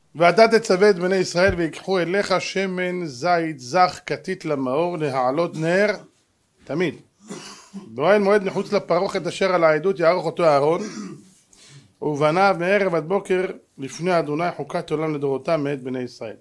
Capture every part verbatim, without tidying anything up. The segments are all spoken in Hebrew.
ואתה תצווה את בני ישראל ויקחו אליך שמן זית זך כתית למאור להעלות נר תמיד. באוהל מועד מחוץ לפרוכת אשר על העדות יערוך אותו אהרון ובניו מערב עד בוקר לפני אדוני חוקת עולם לדורותם מאת בני ישראל.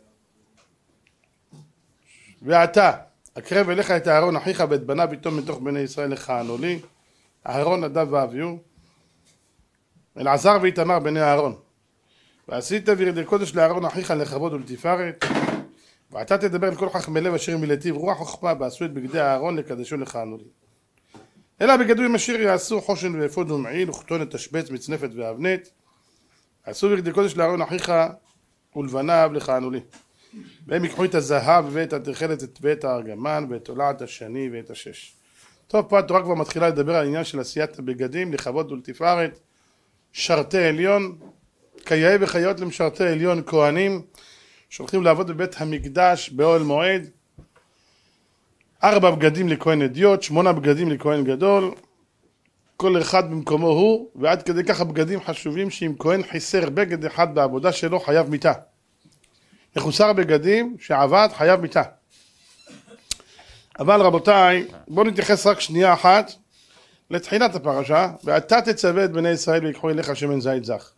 ואתה אקרב אליך את אהרון אחיך ואת בניו איתו מתוך בני ישראל לכהנו לי, אהרון נדב ואביהו, אלעזר ואיתמר בני אהרון. ועשית וירדי קודש לאהרון אחיך לכבוד ולתפארת. ואתה תדבר אל כל חכמי לב אשר מלטיב רוח חוכמה ועשו את בגדי אהרון לקדשו לכהנו לי. אלא בגדו עם אשר יעשו חושן ואפוד ומעיל וכתונת תשבץ מצנפת ואבנת. עשו וירדי קודש לאהרון אחיך ולבניו לכהנו לי. והם יקחו את הזהב ואת התכלת ואת הארגמן ואת תולעת השני ואת השש. טוב, פה התורה כבר מתחילה לדבר על העניין של עשיית הבגדים לכבוד ולתפארת, שרתי עליון, כיאה וחיות למשרתי עליון כהנים שהולכים לעבוד בבית המקדש באוהל מועד. ארבע בגדים לכהן אדיוט, שמונה בגדים לכהן גדול, כל אחד במקומו הוא, ועד כדי ככה בגדים חשובים שאם כהן חיסר בגד אחד בעבודה שלו חייב מיתה. מחוסר בגדים שעבד חייב מיתה. אבל רבותיי, בואו נתייחס רק שנייה אחת לתחילת הפרשה. ואתה תצווה את בני ישראל ויקחו אליך שמן זית זך.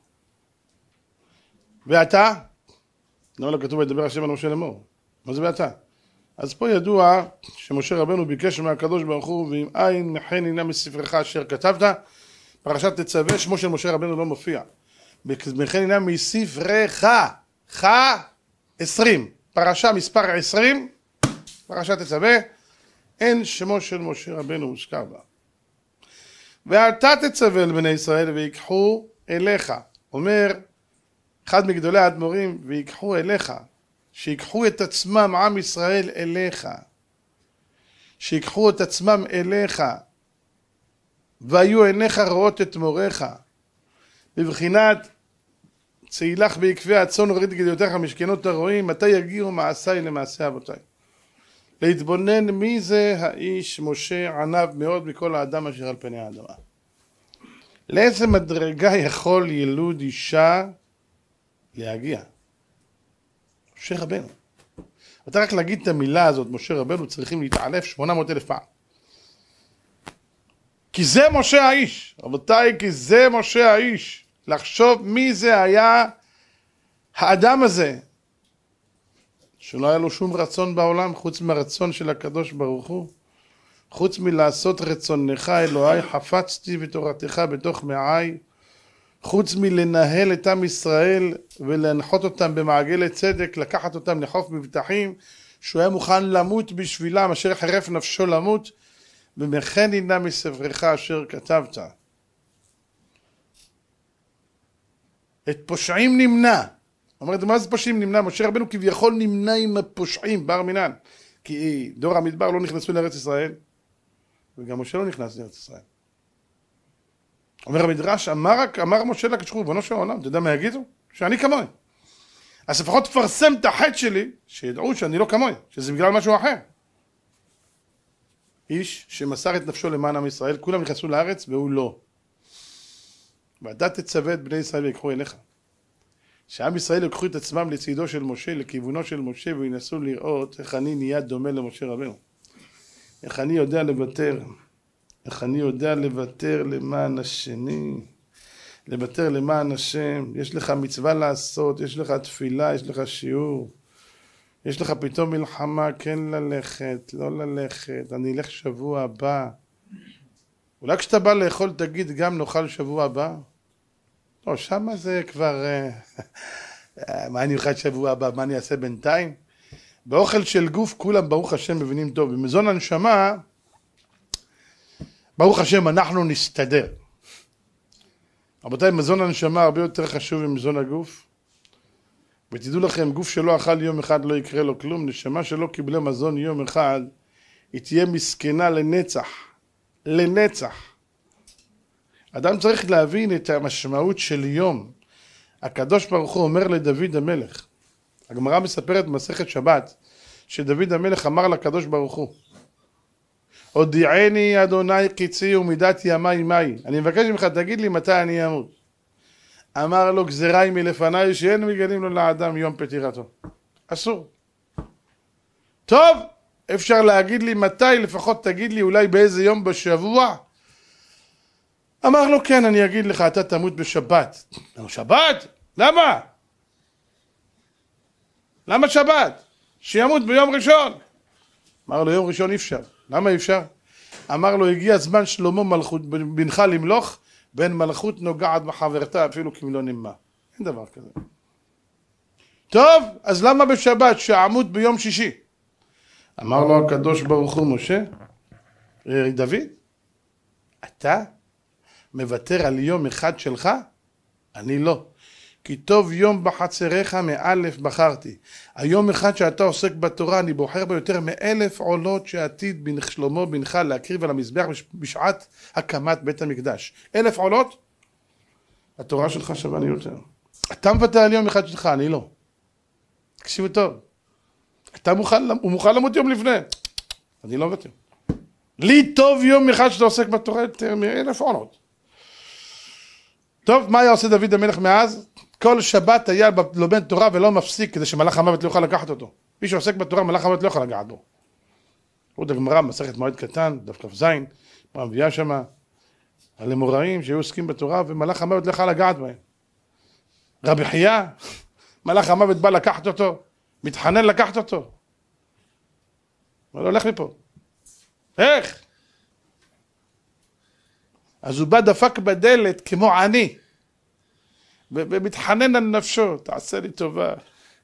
ואתה, לא, לא כתוב וידבר השם על משה לאמור. מה זה ואתה? אז פה ידוע שמשה רבנו ביקש מהקדוש ברוך הוא ואם אין מחן הנה מספרך אשר כתבת. פרשת תצווה שמו של משה רבנו לא מופיע. מחן הנה מספרך ח עשרים, פרשה מספר עשרים, פרשת תצווה, אין שמו של משה רבנו מוזכר בה. ואתה תצווה לבני ישראל ויקחו אליך, אומר אחד מגדולי האדמו"רים, ויקחו אליך, שיקחו את עצמם עם ישראל אליך, שיקחו את עצמם אליך, והיו עיניך רואות את מוריך, בבחינת צאילך בעקבי הצאן וראית גדיותיך משכנות הרועים, מתי יגיעו מעשיי למעשה אבותיי. להתבונן מי זה האיש משה ענב מאוד מכל האדם אשר על פני האדמה. לאיזה מדרגה יכול ילוד אישה להגיע? משה רבנו. אתה רק להגיד את המילה הזאת, משה רבנו, צריכים להתעלף שמונה מאות אלף פעם. כי זה משה האיש, רבותיי, כי זה משה האיש. לחשוב מי זה היה האדם הזה, שלא היה לו שום רצון בעולם חוץ מהרצון של הקדוש ברוך הוא, חוץ מלעשות רצונך אלוהי חפצתי ותורתך בתוך מעי, חוץ מלנהל את עם ישראל ולהנחות אותם במעגל צדק, לקחת אותם לחוף מבטחים, שהוא היה מוכן למות בשבילם אשר חרף נפשו למות, ומכן הנה מספרך אשר כתבת. את פושעים נמנע. אומרת, מה זה פושעים נמנע? משה רבנו כביכול נמנע עם הפושעים, בר מינן. כי דור המדבר לא נכנסו לארץ ישראל, וגם משה לא נכנס לארץ ישראל. אומר המדרש, אמר, אמר משה לקדוש ברוך הוא, ריבונו של עולם, אתה יודע מה יגידו? שאני כמוני. אז לפחות תפרסם את החטא שלי, שידעו שאני לא כמוני, שזה בגלל משהו אחר. איש שמסר את נפשו למען עם ישראל, כולם נכנסו לארץ והוא לא. ואתה תצווה את בני ישראל ויקחו אליך. שעם ישראל יקחו את עצמם לצידו של משה, לכיוונו של משה, וינסו לראות איך אני נהיה דומה למשה רבנו. איך אני יודע לוותר. איך אני יודע לוותר למען השני. לוותר למען השם. יש לך מצווה לעשות, יש לך תפילה, יש לך שיעור. יש לך פתאום מלחמה, כן ללכת, לא ללכת, אני אלך שבוע הבא. אולי כשאתה בא לאכול תגיד גם נאכל שבוע הבא? לא, שמה זה כבר, מה אני אוכל שבוע הבא, מה אני אעשה בינתיים? באוכל של גוף כולם ברוך השם מבינים טוב, במזון הנשמה, ברוך השם אנחנו נסתדר. רבותיי, מזון הנשמה הרבה יותר חשוב ממזון הגוף. ותדעו לכם, גוף שלא אכל יום אחד לא יקרה לו כלום, נשמה שלא קיבלה מזון יום אחד, היא תהיה מסכנה לנצח, לנצח. אדם צריך להבין את המשמעות של יום. הקדוש ברוך הוא אומר לדוד המלך, הגמרא מספרת במסכת שבת, שדוד המלך אמר לקדוש ברוך הוא, הודיעני אדוני קיצי ומידת ימי מי, אני מבקש ממך תגיד לי מתי אני אמות. אמר לו גזירה היא מלפניי שאין מגלים לו לאדם יום פטירתו. אסור. טוב, אפשר להגיד לי מתי, לפחות תגיד לי אולי באיזה יום בשבוע. אמר לו כן, אני אגיד לך, אתה תמות בשבת. אמר, שבת? למה? למה שבת? שימות ביום ראשון. אמר לו יום ראשון אי אפשר. למה אי אפשר? אמר לו הגיע זמן שלמה מלכות בנך למלוך, בין מלכות נוגעת בחברתה אפילו כמלוא נמה. אין דבר כזה. טוב, אז למה בשבת שעמוד ביום שישי? אמר לו הקדוש ברוך הוא משה, דוד, אתה מוותר על יום אחד שלך? אני לא. כי טוב יום בחצריך מאלף בחרתי. היום אחד שאתה עוסק בתורה, אני בוחר ביותר מאלף עולות שעתיד בן שלמה בנך להקריב על המזבח בשעת הקמת בית המקדש. אלף עולות? התורה שלך שווה לי יותר. אתה מוותר על יום אחד שלך, אני לא. תקשיבו טוב. אתה מוכן, הוא מוכן למות יום לפני. אני לא מוותר. לי טוב יום אחד שאתה עוסק בתורה יותר מאלף עולות. טוב, מה היה עושה דוד המלך מאז? כל שבת היה לומד תורה ולא מפסיק כדי שמלאך המוות לא יוכל לקחת אותו. מי שעוסק בתורה, מלאך המוות לא יוכל לגעת בו. עוד הגמרא, מסכת מועד קטן, דף כ"ז, מביאה שמה על אמוראים שהיו עוסקים בתורה ומלאך המוות לא יוכל לגעת בהם. רבי חייא, מלאך המוות בא לקחת אותו, מתחנן לקחת אותו. אבל הולך מפה. איך? אז הוא בא דפק בדלת כמו עני, ומתחנן על נפשו, תעשה לי טובה.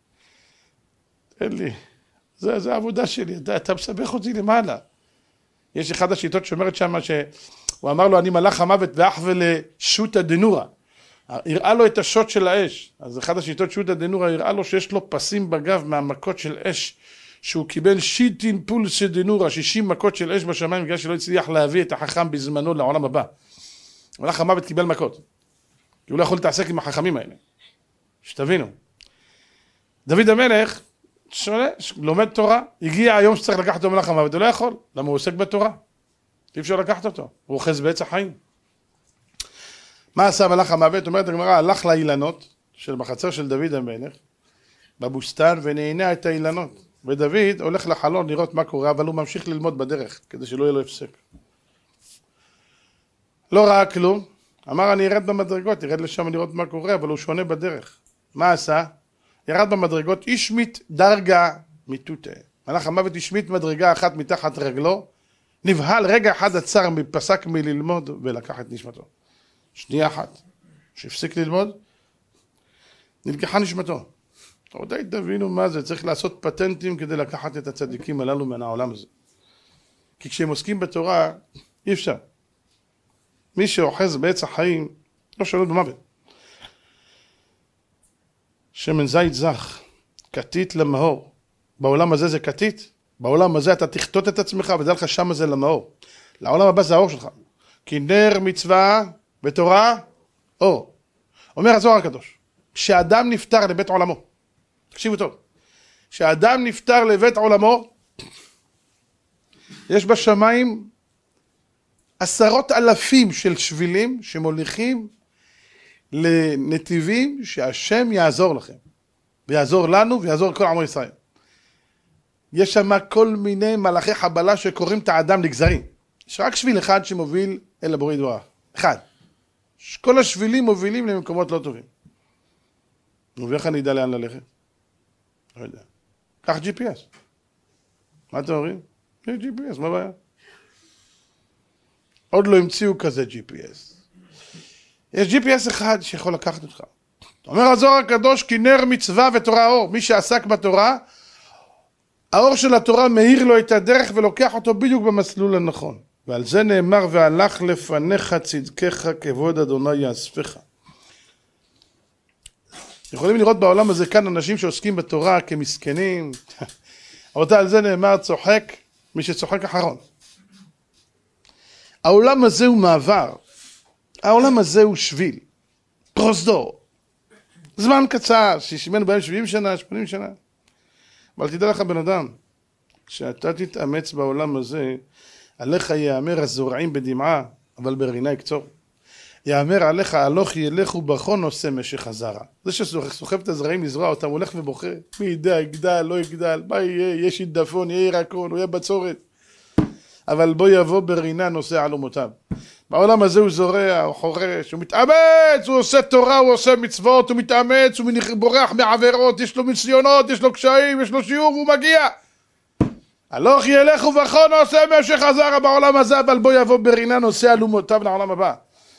תן לי, זה, זה העבודה שלי, אתה, אתה מסבך אותי למעלה. יש אחד השיטות שאומרת שמה שהוא אמר לו, אני מלאך המוות ואח ולשוטה דנורה. הראה לו את השוט של האש. אז אחד השיטות שוטה דנורה, הראה לו שיש לו פסים בגב מהמכות של אש, שהוא קיבל שיטין פולס דנורה, שישים מכות של אש בשמיים, בגלל שלא הצליח להביא את החכם בזמנו לעולם הבא. מלאך המוות קיבל מכות. כי הוא לא יכול להתעסק עם החכמים האלה. שתבינו. דוד המלך, שונה, לומד תורה, הגיע היום שצריך לקחת אותו מלאך המוות, הוא לא יכול. למה הוא עוסק בתורה? אי אפשר לקחת אותו. הוא אוחז בעץ החיים. מה עשה מלאך המוות? אומרת הגמרא, הלך לאילנות של בחצר של דוד המלך, בבוסתן, ונהנה את האילנות. ודוד הולך לחלון לראות מה קורה, אבל הוא ממשיך ללמוד בדרך, כדי שלא יהיה לו הפסק. לא ראה כלום, אמר אני ירד במדרגות, ירד לשם לראות מה קורה, אבל הוא שונה בדרך. מה עשה? ירד במדרגות, השמיט דרגה מיתותה. מלאך המוות השמיט מדרגה אחת מתחת רגלו, נבהל רגע אחד עצר, פסק מללמוד ולקח את נשמתו. שנייה אחת, שהפסיק ללמוד, נלקחה נשמתו. עוד תבינו מה זה, צריך לעשות פטנטים כדי לקחת את הצדיקים הללו מן העולם הזה. כי כשהם עוסקים בתורה, אי אפשר. מי שאוחז בעץ החיים, לא שולט במוות. שמן זית זך, כתית למאור. בעולם הזה זה כתית, בעולם הזה אתה תכתות את עצמך, ודע לך שם זה למאור. לעולם הבא זה האור שלך. כי נר מצווה בתורה, אור. אומר הזוהר הקדוש, כשאדם נפטר לבית עולמו, תקשיבו טוב, כשאדם נפטר לבית עולמו, יש בשמיים עשרות אלפים של שבילים שמוליכים לנתיבים שהשם יעזור לכם, ויעזור לנו ויעזור לכל עמו ישראל. יש שם כל מיני מלאכי חבלה שקוראים את האדם לגזרים. יש רק שביל אחד שמוביל אל הבורא יתברך. אחד. כל השבילים מובילים למקומות לא טובים. נו, ואיך אני אדע לאן ללכת? לא יודע. קח ג'י פי אס. מה אתם אומרים? יש ג'י פי אס, מה הבעיה? עוד לא המציאו כזה ג'י פי אס. יש ג'י פי אס אחד שיכול לקחת אותך. אומר הזוהר הקדוש, כי נר מצווה ותורה אור. מי שעסק בתורה, האור של התורה מאיר לו את הדרך ולוקח אותו בדיוק במסלול הנכון. ועל זה נאמר, והלך לפניך צדקך כבוד אדוני יאספך. יכולים לראות בעולם הזה כאן אנשים שעוסקים בתורה כמסכנים. אבל על זה נאמר, צוחק מי שצוחק אחרון. העולם הזה הוא מעבר. העולם הזה הוא שביל. פרוזדור. זמן קצר, שישמנו בהם שבעים שנה, שמונים שנה. אבל תדע לך בן אדם, כשאתה תתאמץ בעולם הזה, עליך יאמר הזורעים בדמעה, אבל ברינה יקצור. יאמר עליך הלוך ילכו ברכו נושא משך הזרע. זה שסוחב את הזרעים לזרוע אותם, הולך ובוחר, מי ידע, יגדל, לא יגדל, מה יהיה, יש שיטפון, יהיה ירקון, הוא יהיה בצורת. אבל בוא יבוא ברינה נושא עלומותיו. בעולם הזה הוא זורע, הוא חורש, הוא מתאמץ, הוא עושה תורה, הוא עושה מצוות, הוא מתאמץ, הוא בורח מעבירות, יש לו ניסיונות, יש לו קשיים, יש לו שיעור, והוא מגיע. הלוך ילך וברכו נושא משך הזרע בעולם הזה, אבל בוא יבוא ברינה נושא עלומותיו לעולם הבא.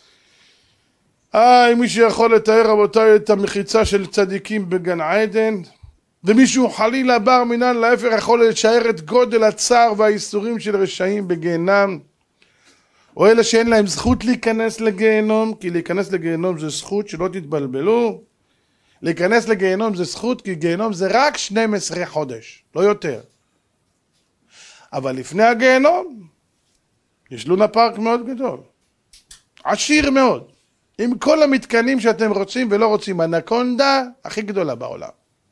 אה, מי שיכול לתאר רבותיי את המחיצה של צדיקים בגן עדן, ומישהו חלילה בר מינן להפך יכול לשער את גודל הצער והאיסורים של רשעים בגיהנם, או אלה שאין להם זכות להיכנס לגיהנום, כי להיכנס לגיהנום זה זכות, שלא תתבלבלו. להיכנס לגיהנום זה זכות, כי גיהנום זה רק שנים עשר חודש, לא יותר. אבל לפני הגיהנום יש לונה פארק מאוד גדול, עשיר מאוד, עם כל המתקנים שאתם רוצים ולא רוצים, אנקונדה הכי גדולה בעולם.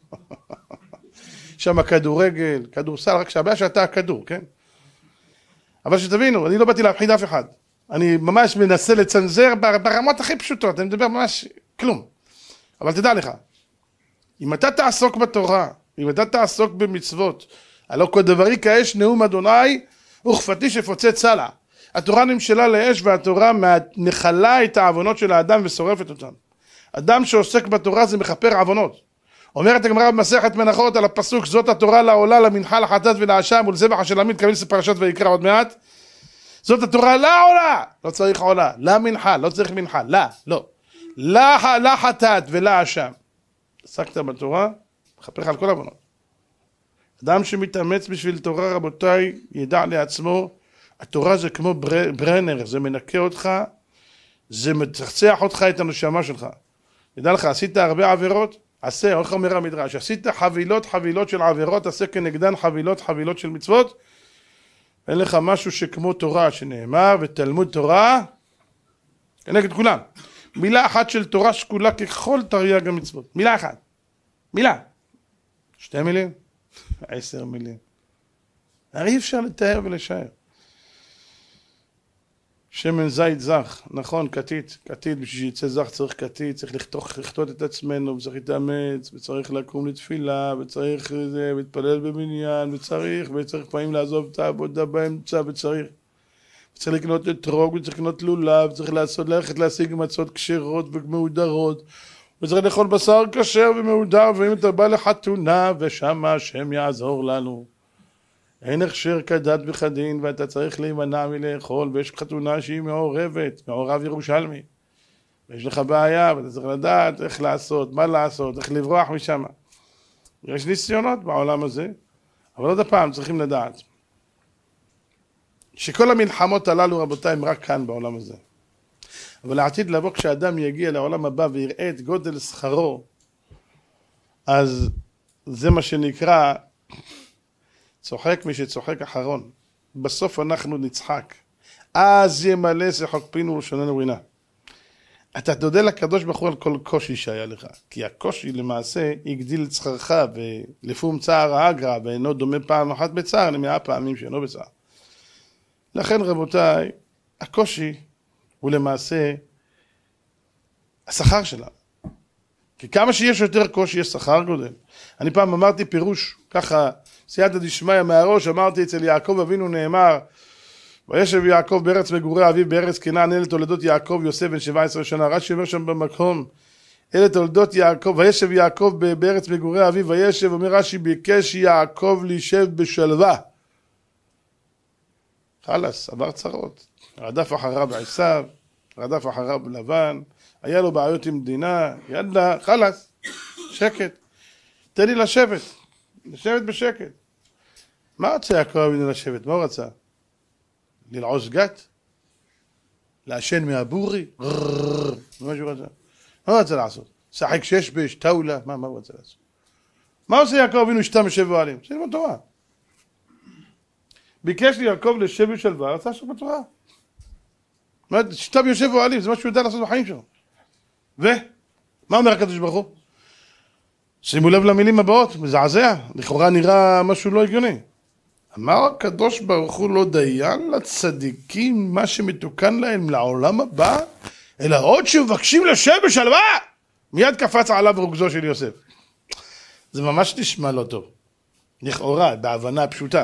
שם כדורגל, כדורסל, רק שהבעיה שאתה הכדור, כן? אבל שתבינו, אני לא באתי להפחיד אף אחד. אני ממש מנסה לצנזר ברמות הכי פשוטות, אני מדבר ממש כלום. אבל תדע לך, אם אתה תעסוק בתורה, אם אתה תעסוק במצוות, הלא כל דברי כאש נאום אדוני, וכפתי שפוצץ סלע. התורה נמשלה לאש, והתורה נחלה את העוונות של האדם ושורפת אותם. אדם שעוסק בתורה זה מכפר עוונות. אומרת הגמרא במסכת מנחות על הפסוק, זאת התורה לעולה, למנחה, לחטאת ולאשם ולזבח אשר להעמיד, כמיל פרשת ויקרא עוד מעט. זאת התורה לעולה, לא צריך עולה, למנחה, לא צריך מנחה, לא, לא. לחטאת ולאשם. עסקת בתורה, מכפר לך על כל עוונות. אדם שמתאמץ בשביל תורה, רבותיי, ידע לעצמו, התורה זה כמו ברנר, זה מנקה אותך, זה מצחצח אותך את הנשמה שלך. ידע לך, עשית הרבה עבירות, עשה, איך אומר המדרש, עשית חבילות חבילות של עבירות, עשה כנגדן חבילות חבילות של מצוות, אין לך משהו שכמו תורה שנאמר, ותלמוד תורה, כנגד כולם. מילה אחת של תורה שקולה ככל תרי"ג המצוות, מילה אחת, מילה. שתי מילים, עשר מילים. הרי אי אפשר לתאר ולשער. שמן זית זך, נכון, כתית, כתית, בשביל שיצא זך צריך כתית, צריך לכתות, לכתות את עצמנו, וצריך להתאמץ, וצריך לקום לתפילה, וצריך להתפלל במניין, וצריך, וצריך פעמים לעזוב את העבודה באמצע, וצריך, וצריך לקנות אתרוג, וצריך לקנות לולב, וצריך לעשות, ללכת להשיג מצות כשרות ומהודרות, וצריך לאכול בשר כשר ומהודר, ואם אתה בא לחתונה, ושם השם יעזור לנו. אין הכשר כדת וכדין, ואתה צריך להימנע מלאכול, ויש חתונה שהיא מעורבת, מעורב ירושלמי. ויש לך בעיה, ואתה צריך לדעת איך לעשות, מה לעשות, איך לברוח משם. יש ניסיונות בעולם הזה, אבל עוד הפעם צריכים לדעת, שכל המלחמות הללו, רבותיי, הם רק כאן בעולם הזה. אבל לעתיד לבוא, כשאדם יגיע לעולם הבא ויראה את גודל שכרו, אז זה מה שנקרא, צוחק מי שצוחק אחרון. בסוף אנחנו נצחק. אז ימלא שחוק פינו ולשוננו רינה. אתה תודה לקדוש ברוך הוא על כל קושי שהיה לך. כי הקושי למעשה הגדיל את שכרך, ולפום צער האגרא, ואינו דומה פעם אחת בצער, למאה פעמים שאינו בצער. לכן רבותיי, הקושי הוא למעשה השכר שלנו. כי כמה שיש יותר קושי, יש שכר גודל. אני פעם אמרתי פירוש, ככה, סייעתא דשמיא מהראש, אמרתי אצל יעקב אבינו נאמר, וישב יעקב בארץ מגורי אביו בארץ כנען, אלה תולדות יעקב יוסף בן שבע עשרה שנה. רש"י אומר שם במקום, אלה תולדות יעקב, וישב יעקב בארץ מגורי אביו, וישב, אומר רש"י, ביקש יעקב להישב בשלווה. חלס, עבר צרות, רדף אחריו עשיו, רדף אחריו לבן, היה לו בעיות עם מדינה, ידע, חלס, שקט, תן לי לשבת, לשבת בשקט. מה רצה יעקב אבינו לשבת? מה הוא רצה? ללעוס גת? לעשן מהבורי? מה שהוא רצה? מה הוא רצה לעשות? שחק שש בש, טאולה? מה, מה הוא רצה לעשות? מה עושה יעקב אבינו שתם יושב ואוהלים? זה ללמוד תורה. ביקש לי יעקב לשב בשלווה, רצה לעשות בתורה. שתם יושב ואוהלים, זה מה שהוא יודע לעשות בחיים שלו. ו? מה אומר הקדוש ברוך הוא? שימו לב למילים הבאות, מזעזע, לכאורה נראה משהו לא הגיוני. אמר הקדוש ברוך הוא לא דיין לצדיקים מה שמתוקן להם לעולם הבא, אלא עוד שמבקשים לשב בשלווה, מיד קפץ עליו רוגזו של יוסף. זה ממש נשמע לא טוב. לכאורה, בהבנה פשוטה.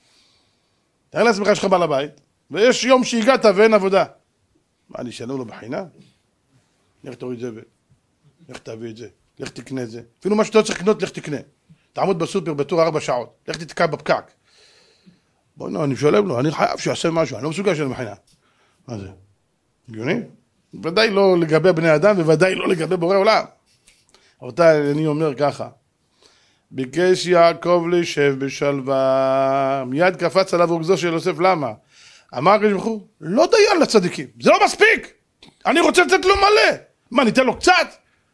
תאר לעצמך יש לך בעל הבית, ויש יום שהגעת ואין עבודה. מה, אני אשלם לו בחינה? לך תוריד זה, לך תביא את זה, לך תקנה את זה. אפילו מה שאתה צריך לקנות, לך תקנה. תעמוד בסופר בתור ארבע שעות, לך תתקע בפקק. בואי נו, אני משלם לו, אני חייב שיעשה משהו, אני לא מסוגל לשלם בחינה. מה זה? הגיוני? ודאי לא לגבי בני אדם, וודאי לא לגבי בורא עולם. רבותיי, אני אומר ככה, ביקש יעקב להישב בשלווה, מיד קפץ עליו רוגזו של יוסף, למה? אמר הקדוש ברוך הוא, לא דיין לצדיקים, זה לא מספיק, אני רוצה לתת לו מלא. מה, ניתן לו קצת?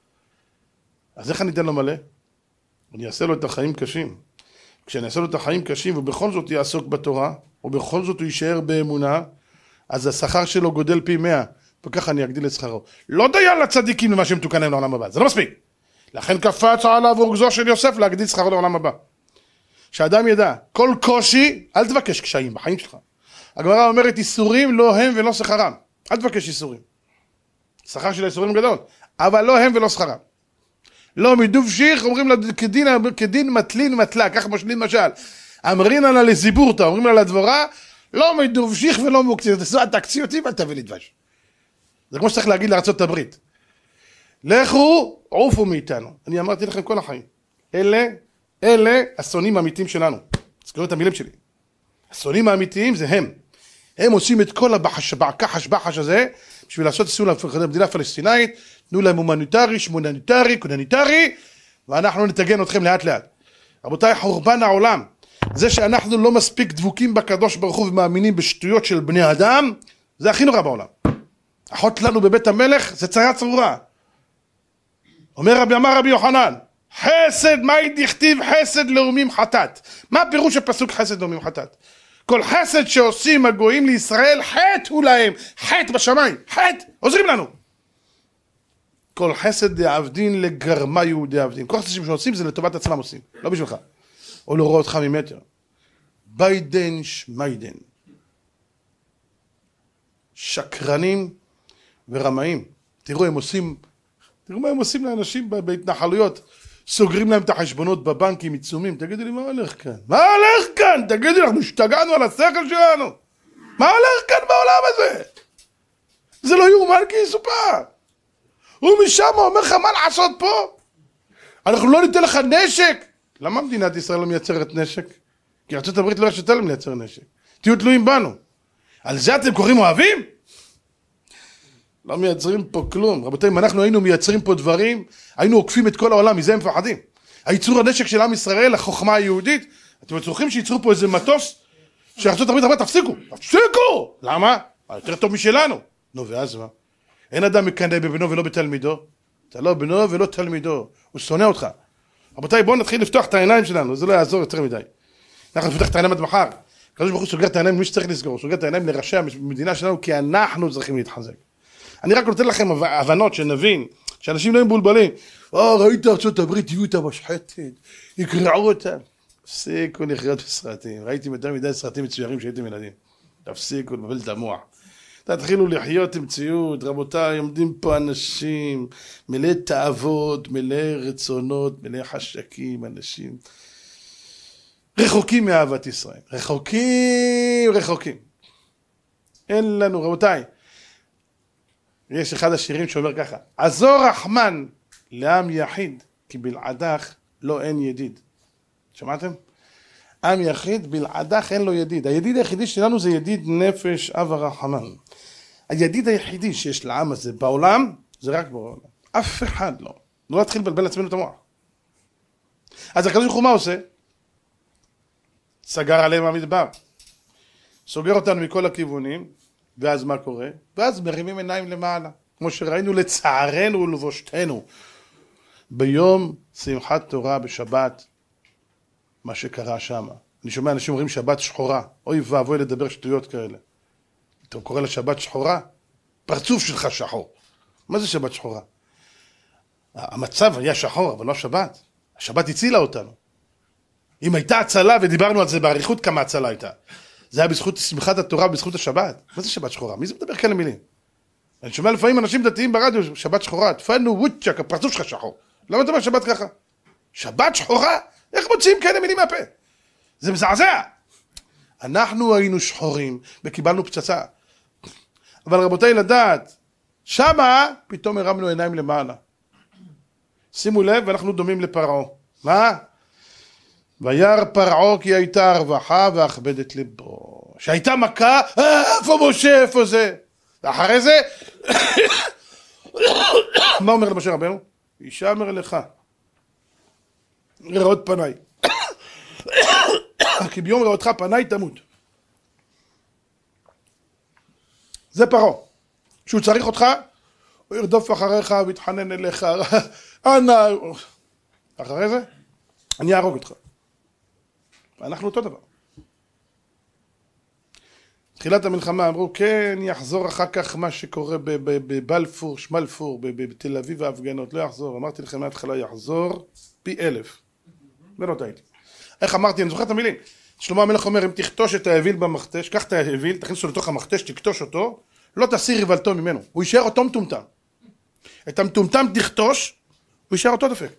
אז איך אני אתן לו מלא? אני אעשה לו את החיים קשים. כשאני אעשה לו את החיים קשים ובכל זאת יעסוק בתורה, ובכל זאת הוא יישאר באמונה, אז השכר שלו גודל פי מאה, וככה אני אגדיל את שכרו. לא דיין לצדיקים למה שמתוקן להם לעולם הבא, זה לא מספיק. לכן קפץ עליו רוגזו של יוסף להגדיל שכרו לעולם הבא. שאדם ידע, כל קושי, אל תבקש קשיים בחיים שלך. הגמרא אומרת, איסורים לא הם ולא שכרם. אל תבקש איסורים. שכר של האיסורים גדול, אבל לא הם ולא שכרם. לא מדוב שיך, אומרים לה כדין, כדין מטלין מטלה, כך משלין משל. אמרין לה לזיבורתא, אומרים לה לדבורה, לא מדוב שיך ולא מוקציר, תקצי אותי ואל תביא לי דבש. זה כמו שצריך להגיד לארצות הברית. לכו, עופו מאיתנו. אני אמרתי לכם כל החיים. אלה, אלה השונאים האמיתיים שלנו. תזכרו את המילים שלי. השונאים האמיתיים זה הם. הם עושים את כל הבחש, כחש בחש הזה, בשביל לעשות סיום למדינה הפלסטינאית, תנו להם הומניטרי, שמונניטרי, קונניטרי, ואנחנו נתגן אתכם לאט לאט. רבותיי, חורבן העולם, זה שאנחנו לא מספיק דבוקים בקדוש ברוך הוא ומאמינים בשטויות של בני אדם, זה הכי נורא בעולם. אחות לנו בבית המלך, זה צרה צרורה. אומר רבי, אמר רבי יוחנן, חסד, מהי דכתיב חסד לאומים חטאת? מה פירוש הפסוק חסד לאומים חטאת? כל חסד שעושים הגויים לישראל, חטא הוא להם, חטא בשמיים, חטא, עוזרים לנו. כל חסד דעבדין לגרמה יהודי עבדין. כל חסד שעושים זה לטובת עצמם עושים, לא בשבילך. או לא רואה אותך ממטר. ביידן שמיידן. שקרנים ורמאים. תראו, הם עושים, תראו מה הם עושים לאנשים בהתנחלויות. סוגרים להם את החשבונות בבנקים, עיצומים. תגידו לי, מה הולך כאן? מה הולך כאן? תגידו לי, אנחנו השתגענו על השכל שלנו. מה הולך כאן בעולם הזה? זה לא יאומן כי יסופר. הוא משם אומר לך, מה לעשות פה? אנחנו לא ניתן לך נשק. למה מדינת ישראל לא מייצרת נשק? כי ארצות הברית לא הרשתה להם לייצר נשק. תהיו תלויים בנו. על זה אתם קוראים אוהבים? לא מייצרים פה כלום. רבותיי, אם אנחנו היינו מייצרים פה דברים, היינו עוקפים את כל העולם, מזה הם מפחדים. הייצור הנשק של עם ישראל, החוכמה היהודית, אתם צריכים שייצרו פה איזה מטוס, שארצות הברית אמרה, תפסיקו, תפסיקו! למה? יותר טוב משלנו. נו, ואז מה? אין אדם מקנא בבנו ולא בתלמידו. אתה לא בנו ולא תלמידו. הוא שונא אותך. רבותיי, בואו נתחיל לפתוח את העיניים שלנו, זה לא יעזור יותר מדי. אנחנו נפתח את העיניים עד מחר. הקדוש ברוך הוא סוגר את העיניים, מי שצריך לסגור, הוא סוגר את העיניים לראשי המדינה שלנו, כי אנחנו צריכים להתחזק. אני רק נותן לכם הבנות שנבין, שאנשים לא הם בולבלים. או, ראית ארצות הברית, יהיו אותה משחטת, יקרעו אותה. תפסיקו לחיות בסרטים. ראיתי יותר מדי סרטים מצוירים שהייתם ילדים. תפסיקו לבלבל את המוח. תתחילו לחיות עם ציוד. רבותיי, עומדים פה אנשים, מלא תאוות, מלא רצונות, מלא חשקים, אנשים רחוקים מאהבת ישראל. רחוקים, רחוקים. אין לנו, רבותיי, יש אחד השירים שאומר ככה, עזור רחמן לעם יחיד, כי בלעדך לא אין ידיד. שמעתם? עם יחיד, בלעדך אין לו ידיד. הידיד היחידי שלנו זה ידיד נפש אב הרחמן. הידיד היחידי שיש לעם הזה בעולם, זה רק בעולם. אף אחד לא. לא נתחיל לבלבל לעצמנו את המוח. אז הקדוש ברוך הוא מה עושה? סגר עליהם המדבר. סוגר אותנו מכל הכיוונים, ואז מה קורה? ואז מרימים עיניים למעלה. כמו שראינו לצערנו ולבושתנו. ביום שמחת תורה בשבת, מה שקרה שם. אני שומע אנשים אומרים שבת שחורה. אוי ואבוי לדבר שטויות כאלה. אתה קורא לה שבת שחורה? פרצוף שלך שחור. מה זה שבת שחורה? המצב היה שחור, אבל לא שבת. השבת הצילה אותנו. אם הייתה הצלה, ודיברנו על זה בעריכות כמה הצלה הייתה. זה היה בזכות שמחת התורה, בזכות השבת. מה זה שבת שחורה? מי זה מדבר כאלה מילים? אני שומע לפעמים אנשים דתיים ברדיו, שבת שחורה, תפנו ווצ'ק, הפרצוף שלך שחור. למה אתה אומר שבת ככה? שבת שחורה? איך מוציאים כאלה מילים מהפה? זה מזעזע. אנחנו היינו שחורים וקיבלנו פצצה. אבל רבותיי לדעת, שמה פתאום הרמנו עיניים למעלה. שימו לב, ואנחנו דומים לפרעה. מה? וירא פרעה כי הייתה הרווחה ואכבדת ליבו. שהייתה מכה, איפה משה, איפה זה? ואחרי זה, מה אומר למשה רבנו? ישמר לך לראות פניי. כי ביום ראותך פניי תמות. זה פרעה. שהוא צריך אותך, הוא ירדוף אחריך ויתחנן אליך. אנא. אחרי זה, אני אהרוג אותך. ואנחנו אותו דבר. תחילת המלחמה אמרו, כן, יחזור אחר כך מה שקורה בבלפור, שמלפור, בתל אביב ההפגנות, לא יחזור. אמרתי לכם מההתחלה, יחזור פי אלף. ולא טעיתי. איך אמרתי, אני זוכר את המילים. שלמה המלך אומר, אם תכתוש את האוויל במכתש, קח את האוויל, תכניס אותו לתוך המכתש, תכתוש אותו, לא תסיר ריבלתו ממנו. הוא יישאר אותו מטומטם. את המטומטם תכתוש, הוא יישאר אותו דפק.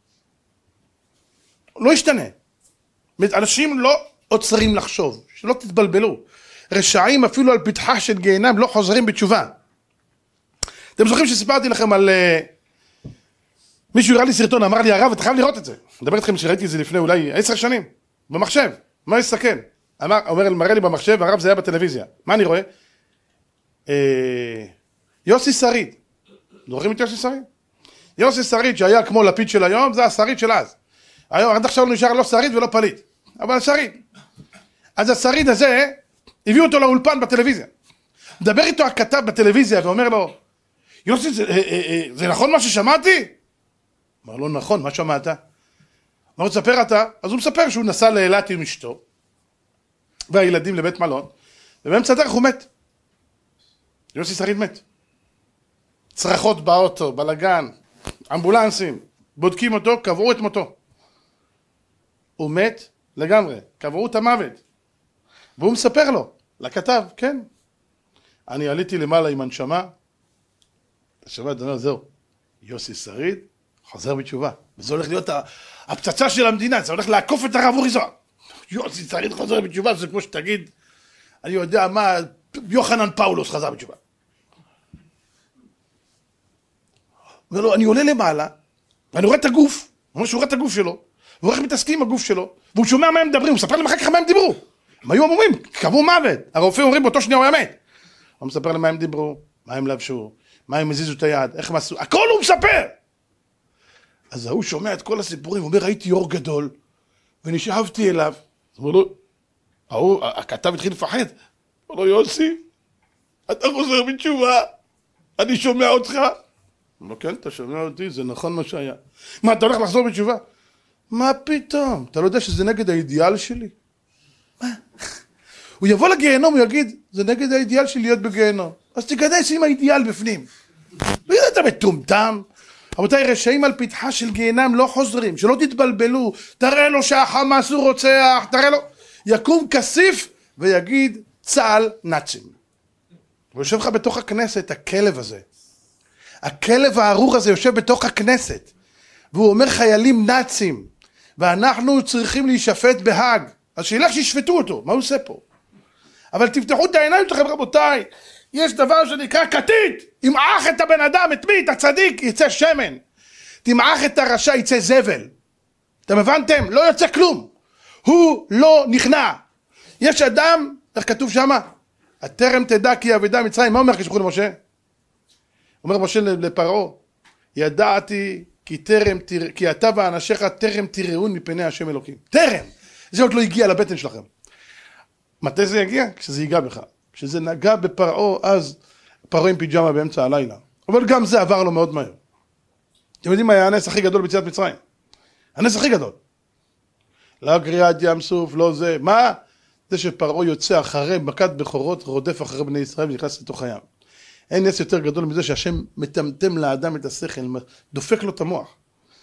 לא ישתנה. אנשים לא עוצרים לחשוב, שלא תתבלבלו. רשעים אפילו על פתחה של גיהנם לא חוזרים בתשובה. אתם זוכרים שסיפרתי לכם על... Uh, מישהו הראה לי סרטון, אמר לי, הרב, אתה חייב לראות את זה. אני מדבר איתכם שראיתי את זה לפני אולי עשר שנים, במחשב. מה יסתכל? אמר, אומר, מראה לי במחשב, הרב זה היה בטלוויזיה. מה אני רואה? Uh, יוסי שריד. זוכרים את יוסי שריד? יוסי שריד שהיה כמו לפיד של היום, זה השריד של אז. היום, עד עכשיו לא נשאר לא שריד ולא פליט. אבל השריד. אז השריד הזה, הביאו אותו לאולפן בטלוויזיה. מדבר איתו הכתב בטלוויזיה ואומר לו, יוסי, זה, זה נכון מה ששמעתי? אמר לו, נכון, מה שמעת? אמר, תספר אתה. אז הוא מספר שהוא נסע לאילת עם אשתו, והילדים לבית מלון, ובאמצע הדרך הוא מת. יוסי שריד מת. צרחות באוטו, בלגן, אמבולנסים, בודקים אותו, קבעו את מותו. הוא מת לגמרי, קבעו את המוות. והוא מספר לו, לכתב, כן. אני עליתי למעלה עם הנשמה, השבת דומה, זהו, יוסי שריד חוזר בתשובה. וזה הולך להיות הפצצה של המדינה, זה הולך לעקוף את הרב אורי זוהר. יוסי שריד חוזר בתשובה, זה כמו שתגיד, אני יודע מה, יוחנן פאולוס חזר בתשובה. אומר לו, אני עולה למעלה, ואני רואה את הגוף, הוא אומר שהוא רואה את הגוף שלו, והוא איך מתעסקים עם הגוף שלו, והוא שומע מה הם מדברים, הוא מספר להם אחר כך מה הם דיברו. הם היו אמורים, קבעו מוות. הרופאים אומרים, באותו שנייה הוא היה מת. הוא מספר להם מה הם דיברו, מה הם לבשו, מה הם הזיזו את היד, איך הם עשו, הכל הוא מספר. אז הוא שומע את כל הסיפורים, הוא אומר, ראיתי אור גדול, ונשאבתי אליו. הוא אומר לו, ההוא, הכתב התחיל לפחד. הוא אומר לו, יוסי, אתה חוזר בתשובה, אני שומע אותך. הוא אומר, כן, אתה שומע אותי, זה נכון מה שהיה. מה, אתה הולך לחזור בתשובה? מה פתאום? אתה לא יודע שזה נגד האידיאל שלי? מה? הוא יבוא לגיהנום, הוא יגיד, זה נגד האידיאל שלי להיות בגיהנום. אז תיכנס עם האידיאל בפנים. לא יודע, אתה מטומטם. רבותיי, רשעים על פתחה של גיהנם לא חוזרים, שלא תתבלבלו. תראה לו שהחמאס הוא רוצח, תראה לו. יקום כסיף ויגיד, צה"ל נאצים. הוא יושב לך בתוך הכנסת, הכלב הזה. הכלב הארור הזה יושב בתוך הכנסת. והוא אומר חיילים נאצים. ואנחנו צריכים להישפט בהאג. אז שילך שישפטו אותו, מה הוא עושה פה? אבל תפתחו את העיניים שלכם רבותיי, יש דבר שנקרא כתית, תמעך את הבן אדם, את מי? את הצדיק, יצא שמן, תמעך את הרשע, יצא זבל. אתם הבנתם? לא יוצא כלום, הוא לא נכנע. יש אדם, איך כתוב שמה? הטרם תדע כי אבדה מצרים, מה אומר כשבחו למשה? אומר משה לפרעה, ידעתי כי טרם תרא, כי אתה ואנשיך טרם תראון מפני השם אלוקים. טרם! זה עוד לא הגיע לבטן שלכם. מתי זה יגיע? כשזה ייגע בך. כשזה נגע בפרעה, אז פרעה עם פיג'מה באמצע הלילה. אבל גם זה עבר לו מאוד מהר. אתם יודעים מה היה הנס הכי גדול ביציאת מצרים? הנס הכי גדול. לא קריעת ים סוף, לא זה. מה? זה שפרעה יוצא אחרי מכת בכורות, רודף אחרי בני ישראל ונכנס לתוך הים. אין נס יותר גדול מזה שהשם מטמטם לאדם את השכל, דופק לו את המוח.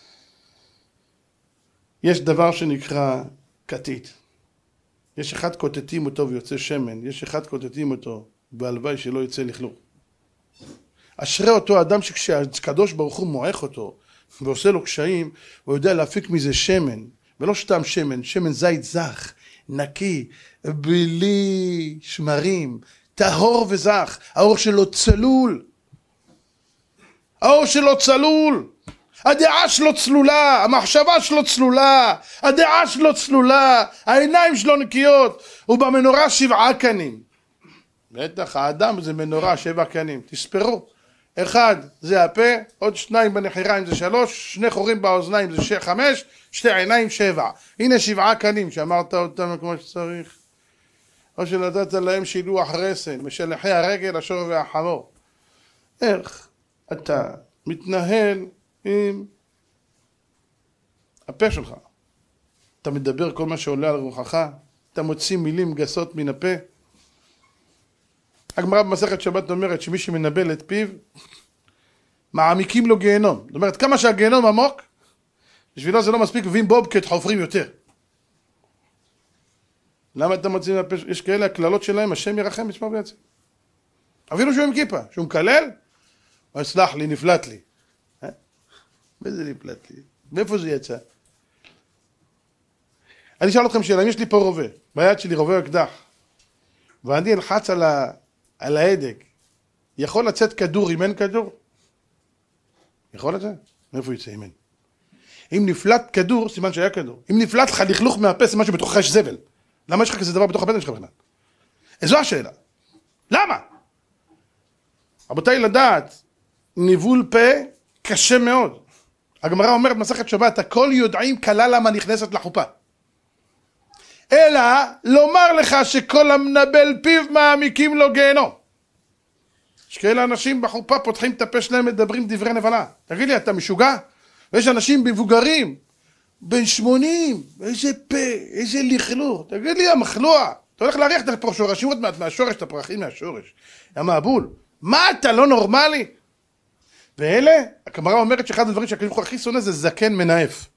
יש דבר שנקרא כתית. יש אחד קוטטים אותו ויוצא שמן, יש אחד קוטטים אותו, והלוואי שלא יצא לכלוך. אשרי אותו אדם שכשהקדוש ברוך הוא מועך אותו ועושה לו קשיים, הוא יודע להפיק מזה שמן, ולא סתם שמן, שמן זית זך, נקי, בלי שמרים, טהור וזך, האור שלו צלול, האור שלו צלול, הדעה שלו צלולה, המחשבה שלו צלולה, הדעה שלו צלולה, העיניים שלו נקיות, ובמנורה שבעה קנים. בטח, האדם זה מנורה שבע קנים, תספרו. אחד זה הפה, עוד שניים בנחיריים זה שלוש, שני חורים באוזניים זה שש, חמש, שתי עיניים שבע. הנה שבעה קנים שאמרת אותם כמו שצריך. או שנתת להם שילוח רסן, משלחי הרגל, השור והחמור. איך אתה מתנהל עם הפה שלך? אתה מדבר כל מה שעולה על רוחך? אתה מוציא מילים גסות מן הפה? הגמרא במסכת שבת אומרת שמי שמנבל את פיו, מעמיקים לו גיהנום. זאת אומרת, כמה שהגיהנום עמוק, בשבילו זה לא מספיק, ואם בובקט חופרים יותר. למה אתה מוציא מהפה? יש כאלה הכללות שלהם, השם ירחם ישמע ויציל. אפילו שהוא עם כיפה, שהוא מקלל, הוא יסלח לי, נפלט לי. באיזה נפלט לי? מאיפה זה יצא? אני אשאל אתכם שאלה, אם יש לי פה רובה, ביד שלי רובה אקדח, ואני אלחץ על ה... על ההדק, יכול לצאת כדור אם אין כדור? יכול לצאת? מאיפה יצא אם אין? אם נפלט כדור, סימן שהיה כדור. אם נפלט לך לכלוך מהפה, סימן שבתוכך יש זבל. למה יש לך כזה דבר בתוך הבטן שלך בכלל? זו השאלה. למה? רבותיי, לדעת, ניבול פה קשה מאוד. הגמרא אומרת מסכת שבת, הכל יודעים כלה למה נכנסת לחופה. אלא לומר לך שכל המנבל פיו מעמיקים לו גיהנום. יש כאלה אנשים בחופה פותחים את הפה שלהם, מדברים דברי נבלה. תגיד לי, אתה משוגע? ויש אנשים מבוגרים, בן שמונים, איזה פה, איזה לכלוך. תגיד לי, המחלוע, אתה הולך להריח את השורשים עוד מעט מהשורש, את הפרחים מהשורש. יא מעבול, מה אתה לא נורמלי? ואלה, הגמרא אומרת שאחד הדברים שהקדוש ברוך הוא הכי שונא זה זקן מנאף.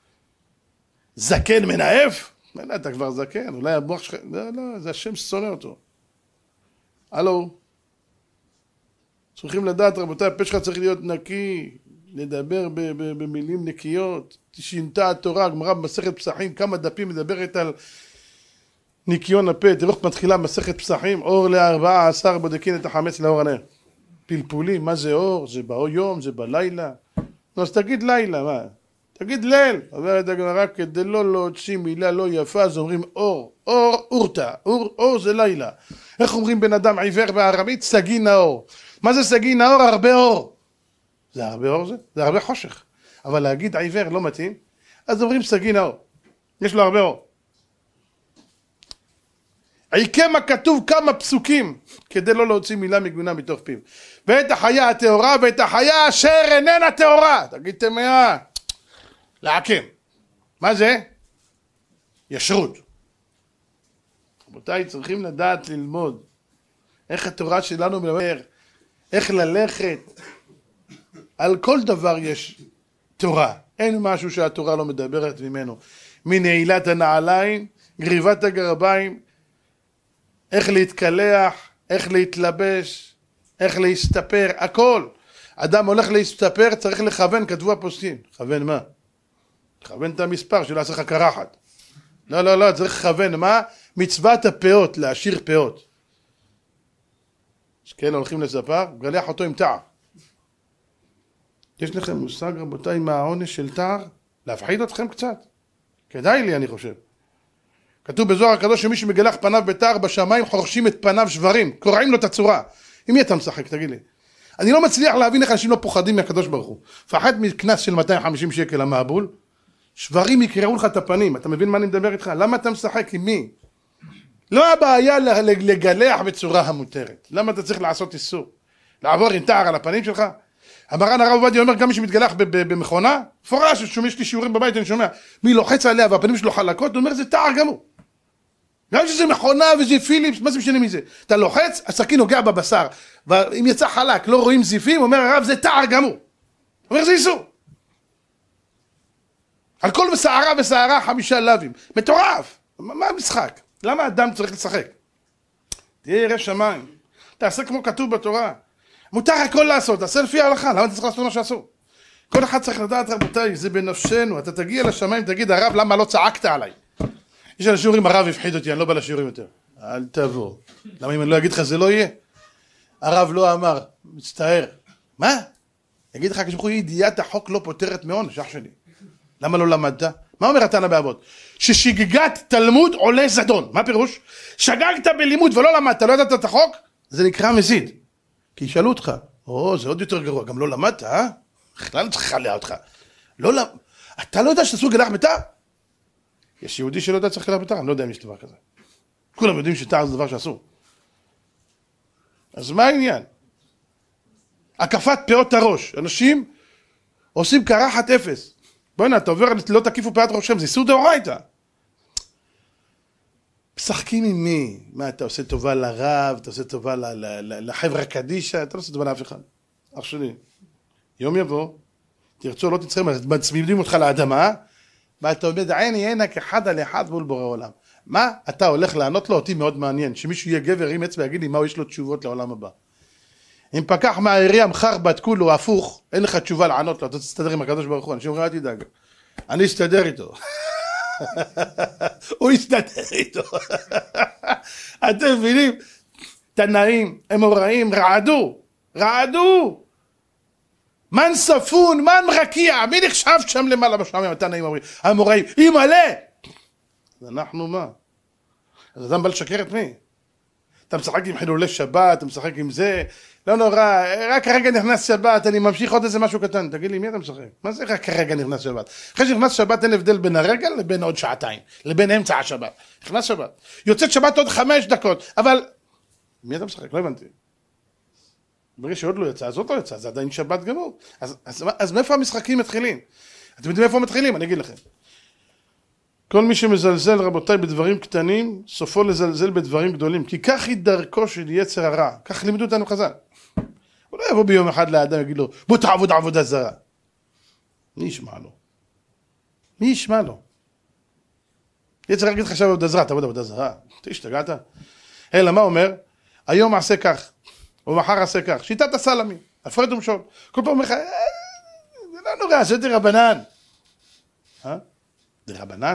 זקן מנאף? לא, אתה כבר זקן, אולי המוח שלך, לא, לא, זה השם ששונא אותו. הלו, צריכים לדעת, רבותיי, הפה שלך צריך להיות נקי, לדבר ב- ב- במילים נקיות, שינתה התורה, הגמרא במסכת פסחים, כמה דפים מדברת על ניקיון הפה, תראו איך מתחילה מסכת פסחים, אור לארבעה עשר בודקין את החמץ לאור הנר. פלפולים, מה זה אור? זה ביום, זה בלילה. נו, אז תגיד לילה, מה? תגיד ליל. אומרת הגמרא, כדי לא להוציא מילה לא יפה, אז אומרים אור, אור אורתא, אור, אור זה לילה. איך אומרים בן אדם עיוור בארמית? סגי נאור. מה זה סגי נאור? הרבה אור. זה הרבה אור זה? זה הרבה חושך. אבל להגיד עיוור לא מתאים, אז אומרים סגי נאור. יש לו הרבה אור. עיקם הכתוב כמה פסוקים כדי לא להוציא מילה מגונה מתוך פיו. ואת החיה הטהורה ואת החיה אשר איננה טהורה. תגיד תמיה. לעקם. מה זה? ישרות. רבותיי, צריכים לדעת ללמוד איך התורה שלנו מדבר, איך ללכת. על כל דבר יש תורה. אין משהו שהתורה לא מדברת ממנו. מנעילת הנעליים, גריבת הגרביים, איך להתקלח, איך להתלבש, איך להסתפר, הכל. אדם הולך להסתפר, צריך לכוון, כתבו הפוסקים. לכוון מה? לכוון את המספר שלא עשה לך קרחת. לא, לא, לא, צריך לכוון מה? מצוות הפאות, להשאיר פאות. יש כאלה הולכים לספר, גלח אותו עם תער. יש לכם מושג, רבותיי, מה העונש של תער? להפחיד אתכם קצת. כדאי לי, אני חושב. כתוב בזוהר הקדוש שמי שמגלח פניו בתער בשמיים חורשים את פניו שברים, קורעים לו את הצורה. עם מי אתה משחק, תגיד לי? אני לא מצליח להבין איך אנשים לא פוחדים מהקדוש ברוך הוא. פחד מקנס של מאתיים וחמישים שקל המעבול, שברים יקראו לך את הפנים. אתה מבין מה אני מדבר איתך? למה אתה משחק עם מי? לא הבעיה לגלח בצורה המותרת. למה אתה צריך לעשות איסור? לעבור עם תער על הפנים שלך? המרן הרב עובדיה אומר גם מי שמתגלח במכונה, פורש, יש לי שיעורים בבית, אני שומע, מי לוחץ עליה והפנים שלו חלקות, הוא אומר זה תער גמור. גם שזה מכונה וזה פיליפס, מה זה משנה מזה? אתה לוחץ, הסכין נוגע בבשר, ואם יצא חלק, לא רואים זיפים, אומר הרב זה תער גמור. הוא אומר זה איסור. על כל בשערה ושערה חמישה לבים. מטורף. מה המשחק? למה אדם צריך לשחק? תהיה ירא שמיים. תעשה כמו כתוב בתורה. מותר הכל לעשות, תעשה לפי ההלכה, למה אתה צריך לעשות מה שעשו? כל אחד צריך לדעת, רבותיי, זה בנפשנו, אתה תגיע לשמיים, תגיד, הרב, למה לא צעקת עליי? יש על השיעורים, הרב הפחיד אותי, אני לא בא לשיעורים יותר. אל תבוא. למה אם אני לא אגיד לך, זה לא יהיה? הרב לא אמר, מצטער. מה? יגיד לך, כשבחור, ידיעת החוק לא פותרת מעונש, אח שלי. למה לא למדת? מה אומר התנא באבות? ששגגת תלמוד עולה זדון. מה פירוש? שגגת בלימוד ולא למדת, לא ידעת את החוק? זה נקרא מזיד. כי ישאלו אותך, או, זה עוד יותר גרוע, גם לא למדת, אה? בכלל צריכה לה אותך. לא למד... אתה לא יודע שתעשו גלח ביתר? יש יהודי שלא יודע צריך גלח ביתר, אני לא יודע אם יש דבר כזה. כולם יודעים שתר זה דבר שאסור. אז מה העניין? הקפת פאות הראש. אנשים עושים קרחת אפס. בואי נה, אתה עובר, לא תקיפו פאת ראשם, זה איסור דאורייתא. משחקים עם מי? מה, אתה עושה טובה לרב, אתה עושה טובה לחברה קדישה, אתה לא עושה טובה לאף אחד. אח שלי, יום יבוא, תרצו, לא תצטרם, מצמידים אותך לאדמה, ואתה עומד עיני עינק אחד על אחד מול בורא עולם. מה אתה הולך לענות לו? אותי מאוד מעניין, שמישהו יהיה גבר עם אצבע ויגיד לי מה יש לו תשובות לעולם הבא. אם פקח מהעירייה מחר בדקו לו הפוך, אין לך תשובה לענות לו, אתה תסתדר עם הקדוש ברוך הוא, אנשים אומרים, אל תדאג, אני אסתדר איתו. הוא יסתדר איתו. אתם מבינים? תנאים, אמוראים, רעדו, רעדו. מן ספון, מן רקיע, מי נחשב שם למעלה בשמיים, התנאים אומרים, האמוראים, ימלא. אז אנחנו מה? אז אדם בא לשקר את מי? אתה משחק עם חילולי שבת, אתה משחק עם זה, לא נורא, רק הרגע נכנס שבת, אני ממשיך עוד איזה משהו קטן, תגיד לי, מי אתה משחק? מה זה רק הרגע נכנס שבת? אחרי שנכנס שבת אין הבדל בין הרגע לבין עוד שעתיים, לבין אמצע השבת, נכנס שבת, יוצאת שבת עוד חמש דקות, אבל מי אתה משחק? לא הבנתי. ברגע שעוד לא יצא, אז עוד לא יצא, זה עדיין שבת גמור. אז, אז, אז מאיפה המשחקים מתחילים? אתם יודעים מאיפה מתחילים? אני אגיד לכם. כל מי שמזלזל, רבותיי, בדברים קטנים, סופו לזלזל בדברים גדולים, כי כך היא דרכו של יצר הרע. כך לימדו אותנו חז"ל. הוא לא יבוא ביום אחד לאדם ויגיד לו, בוא תעבוד עבודה זרה. מי ישמע לו? מי ישמע לו? יצר הרע יגיד לך עכשיו עבודה זרה, תעבוד עבודה זרה. אתה השתגעת? אלא מה אומר? היום עשה כך, ומחר עשה כך. שיטת הסלמי, הפרד ומשול. כל פעם אומר לך, זה לא נורא, זה דרבנן. אה? דרבנן?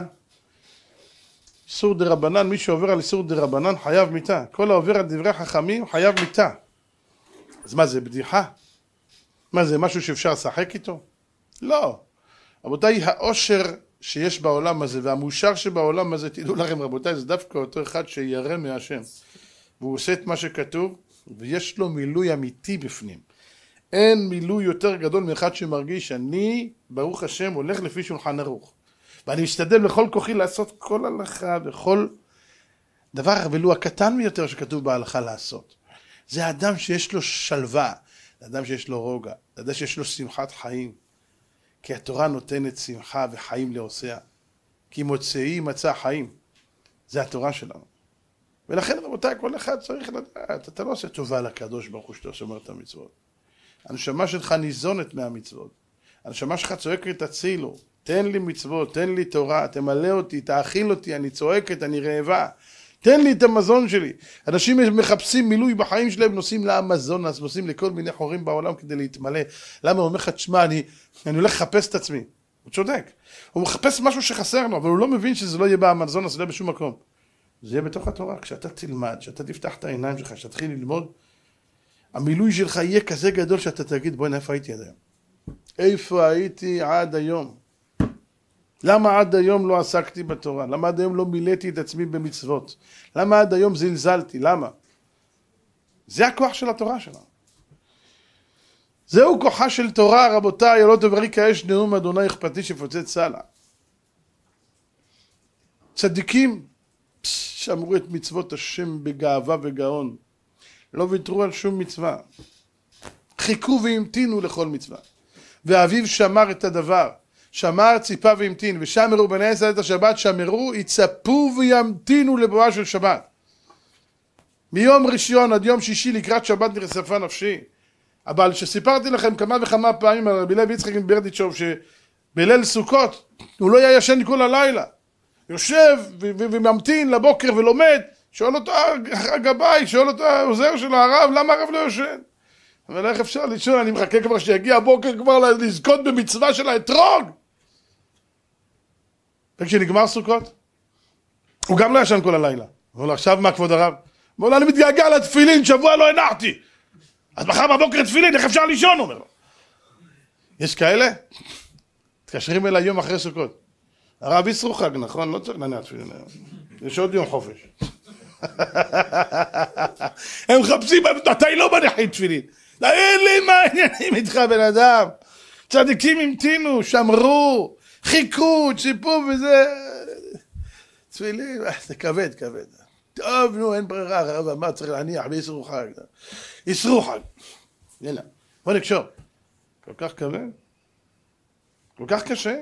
איסור דרבנן, מי שעובר על איסור דרבנן חייב מיתה. כל העובר על דברי חכמים חייב מיתה. אז מה זה, בדיחה? מה זה, משהו שאפשר לשחק איתו? לא. רבותיי, העושר שיש בעולם הזה והמושר שבעולם הזה, תדעו לכם רבותיי, זה דווקא אותו אחד שירא מהשם. והוא עושה את מה שכתוב, ויש לו מילוי אמיתי בפנים. אין מילוי יותר גדול מאחד שמרגיש, אני, ברוך השם, הולך לפי שולחן ערוך. ואני משתדל בכל כוחי לעשות כל הלכה וכל דבר, ולו הקטן ביותר שכתוב בהלכה לעשות. זה אדם שיש לו שלווה, זה אדם שיש לו רוגע, זה אדם שיש לו שמחת חיים. כי התורה נותנת שמחה וחיים לעושיה. כי מוצאי מצא חיים. זה התורה שלנו. ולכן רבותיי, כל אחד צריך לדעת, אתה לא עושה טובה לקדוש ברוך הוא שאתה שומר את המצוות. הנשמה שלך ניזונת מהמצוות. הנשמה שלך צועקת תצילו. תן לי מצוות, תן לי תורה, תמלא אותי, תאכיל אותי, אני צועקת, אני רעבה. תן לי את המזון שלי. אנשים מחפשים מילוי בחיים שלהם, נוסעים לאמזון, אז נוסעים לכל מיני חורים בעולם כדי להתמלא. למה? הוא אומר לך, תשמע, אני, אני הולך לחפש את עצמי. הוא צודק. הוא מחפש משהו שחסר לו, אבל הוא לא מבין שזה לא יהיה באמזון, אז זה לא יהיה בשום מקום. זה יהיה בתוך התורה. כשאתה תלמד, כשאתה תפתח את העיניים שלך, כשתתחיל ללמוד, המילוי שלך יהיה כזה גדול שאתה תגיד, בואי, איפה הייתי עד היום? איפה הייתי עד היום? למה עד היום לא עסקתי בתורה? למה עד היום לא מילאתי את עצמי במצוות? למה עד היום זלזלתי? למה? זה הכוח של התורה שלנו. זהו כוחה של תורה, רבותיי, לא תברי כאש נאום אדוני אכפתי שפוצץ סלע. צדיקים שאמרו את מצוות השם בגאווה וגאון, לא ויתרו על שום מצווה. חיכו והמתינו לכל מצווה. ואביו שמר את הדבר. שמר, ציפה והמתין, ושמרו בני ישראל את השבת, שמרו, יצפו וימתינו לבואה של שבת. מיום ראשון עד יום שישי לקראת שבת נרספה נפשי. אבל שסיפרתי לכם כמה וכמה פעמים על רבי לוי יצחק מברדיצ'וב, שבליל סוכות הוא לא היה ישן כל הלילה. יושב וממתין לבוקר ולומד, שואל אותו הגבאי, שואל אותו העוזר שלו, הרב, למה הרב לא יושן? אבל איך אפשר לישון? אני מחכה כבר שיגיע הבוקר כבר לזכות במצווה של האתרוג. וכשנגמר סוכות, הוא גם לא ישן כל הלילה. הוא אומר לו, עכשיו מה כבוד הרב? הוא אומר לו, אני מתגעגע לתפילין, שבוע לא הנחתי. אז מחר בבוקר תפילין, איך אפשר לישון? הוא אומר לו. יש כאלה? תקשרים אליי יום אחרי סוכות. הרב ישרו חג, נכון? לא צריך להניח תפילין היום. יש עוד יום חופש. הם מחפשים, אתה לא מניחים תפילין. אין לי מה העניינים איתך בן אדם. צדיקים המתינו, שמרו, חיכו, ציפו וזה. תפילין, זה כבד, כבד. טוב, נו, אין ברירה, הרב אמר, צריך להניח וישרו חג. ישרו חג. יאללה, בוא נקשור. כל כך כבד, כל כך קשה.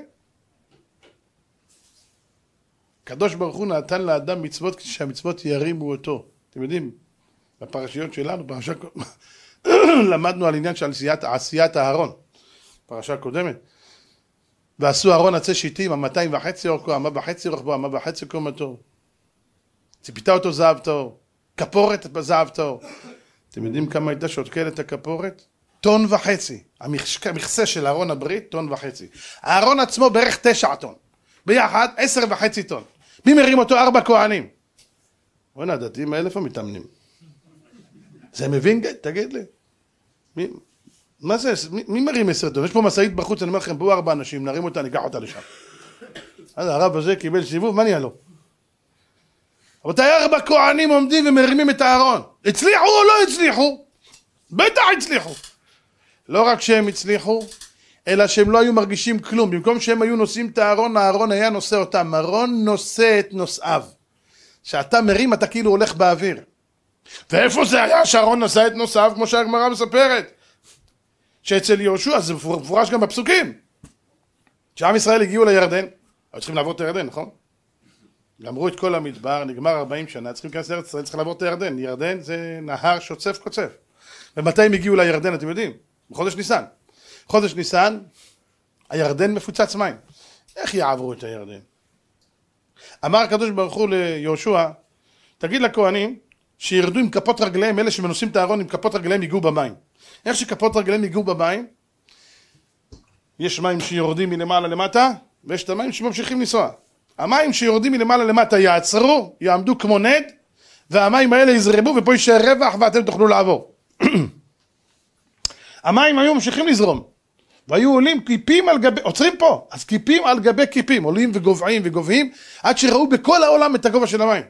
הקדוש ברוך הוא נתן לאדם מצוות כשהמצוות ירימו אותו. אתם יודעים, בפרשיות שלנו, פרשה... למדנו על עניין של עשיית, עשיית הארון, פרשה קודמת. ועשו ארון עצי שיטים, המאתיים וחצי אורכו, המה וחצי אורכו, המה וחצי קומתו. ציפיתה אותו זהב טהור, כפורת בזהב טהור. אתם יודעים כמה הייתה שותקלת הכפורת? טון וחצי. המכסה של ארון הברית, טון וחצי. הארון עצמו בערך תשע טון. ביחד, עשר וחצי טון. מי מרים אותו? ארבע כהנים. בוא'נה, הדתיים האלה איפה מתאמנים? זה מבין? תגיד לי. מי, מה זה? מי, מי מרים עשר טון? יש פה מסעית בחוץ, אני אומר לכם, בואו ארבע אנשים, נרים אותה, ניקח אותה לשם. אז הרב הזה קיבל סיבוב, מה נהיה לו? רבותיי, ארבע כהנים עומדים ומרימים את הארון. הצליחו או לא הצליחו? בטח הצליחו. לא רק שהם הצליחו, אלא שהם לא היו מרגישים כלום. במקום שהם היו נושאים את הארון, הארון היה נושא אותם. ארון נושא את נושאיו. שאתה מרים, אתה כאילו הולך באוויר. ואיפה זה היה שהארון נושא את נושאיו, כמו שהגמרא מספרת? שאצל יהושע, זה מפורש גם בפסוקים. כשעם ישראל הגיעו לירדן, היו צריכים לעבור את הירדן, נכון? גמרו את כל המדבר, נגמר ארבעים שנה, צריכים להיכנס לארץ ישראל, צריכים לעבור את הירדן. ירדן זה נהר שוצף קוצף. ומתי הם הגיעו לירדן, אתם יודעים? בחודש ניסן. חודש ניסן, הירדן מפוצץ מים. איך יעברו את הירדן? אמר הקדוש ברוך הוא ליהושע, תגיד לכהנים שירדו עם כפות רגליהם, אלה שמנוסים את הארון עם כפות רגליהם ייגעו במים. איך שכפות רגליהם ייגעו במים, יש מים שיורדים מלמעלה למטה, ויש את המים שממשיכים לנסוע. המים שיורדים מלמעלה למטה יעצרו, יעמדו כמו נד, והמים האלה יזרבו ופה יישאר רווח ואתם תוכלו לעבור. המים היו ממשיכים לזרום, והיו עולים קיפים על גבי, עוצרים פה, אז קיפים על גבי קיפים, עולים וגובעים וגובעים, עד שראו בכל העולם את הגובה של המים.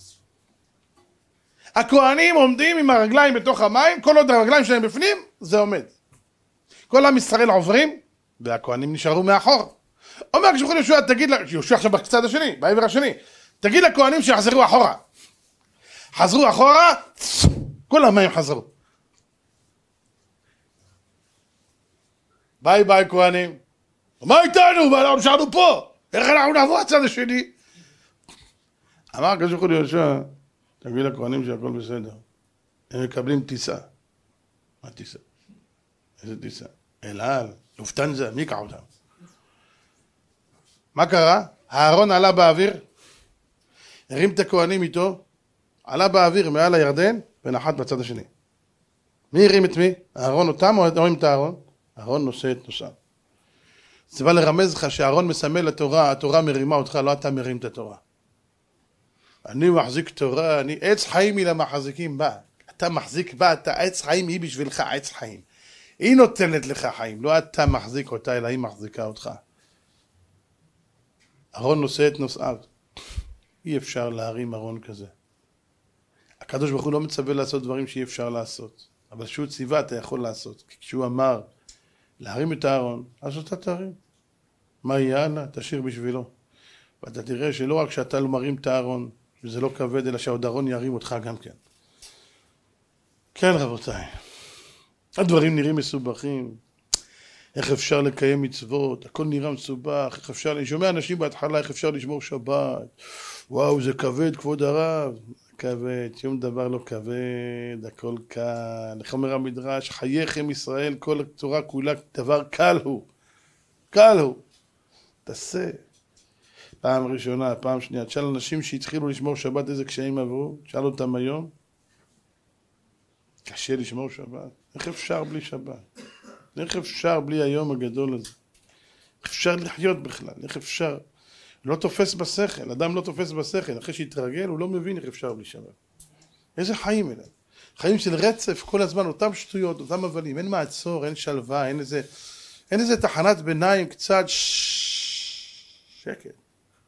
הכהנים עומדים עם הרגליים בתוך המים, כל עוד הרגליים שלהם בפנים, זה עומד. כל עם ישראל עוברים, והכהנים נשארו מאחור. אומר כשבחור יהושע, תגיד, יהושע עכשיו בצד השני, בעבר השני, תגיד לכהנים שיחזרו אחורה. חזרו אחורה, כל המים חזרו. ביי ביי כהנים. מה איתנו? מה אנחנו נשארנו פה? איך אנחנו נעבור הצד השני? אמר כשבחור יהושע, תגיד לכהנים שהכל בסדר. הם מקבלים טיסה. מה טיסה? איזה טיסה? אל על, לופטנזה, מי יקח אותם? מה קרה? הארון עלה באוויר, הרים את הכהנים איתו, עלה באוויר מעל הירדן ונחת בצד השני. מי הרים את מי? הארון אותם או הרים את הארון? הארון נושא את נושאיו. זה בא לרמז לך שהארון מסמל לתורה, התורה מרימה אותך, לא אתה מרים את התורה. אני מחזיק תורה, אני עץ חיים היא למחזיקים בה. אתה מחזיק בה, אתה עץ חיים היא בשבילך עץ חיים. היא נותנת לך חיים, לא אתה מחזיק אותה, אלא היא מחזיקה אותך. ארון נושא את נושאיו. אי אפשר להרים ארון כזה. הקדוש ברוך הוא לא מצווה לעשות דברים שאי אפשר לעשות. אבל כשהוא ציווה אתה יכול לעשות. כי כשהוא אמר להרים את הארון, אז אתה תרים. מה יאללה? תשאיר בשבילו. ואתה תראה שלא רק שאתה לא מרים את הארון, וזה לא כבד, אלא שהעוד ארון ירים אותך גם כן. כן רבותיי. הדברים נראים מסובכים. איך אפשר לקיים מצוות, הכל נראה מסובך, איך אפשר, אני שומע אנשים בהתחלה, איך אפשר לשמור שבת, וואו זה כבד כבוד הרב, כבד, שום דבר לא כבד, הכל קל, איך אומר המדרש, חייכם ישראל, כל התורה כולה דבר קל הוא, קל הוא, תעשה, פעם ראשונה, פעם שנייה, תשאל אנשים שהתחילו לשמור שבת איזה קשיים עברו, תשאל אותם היום, קשה. קשה לשמור שבת. איך אפשר בלי שבת? איך אפשר בלי היום הגדול הזה? איך אפשר לחיות בכלל? איך אפשר? לא תופס בשכל, אדם לא תופס בשכל, אחרי שהתרגל הוא לא מבין איך אפשר בלי שבת. איזה חיים אלה? חיים של רצף כל הזמן, אותם שטויות, אותם מבלים, אין מעצור, אין שלווה, אין איזה, אין איזה תחנת ביניים, קצת שקט.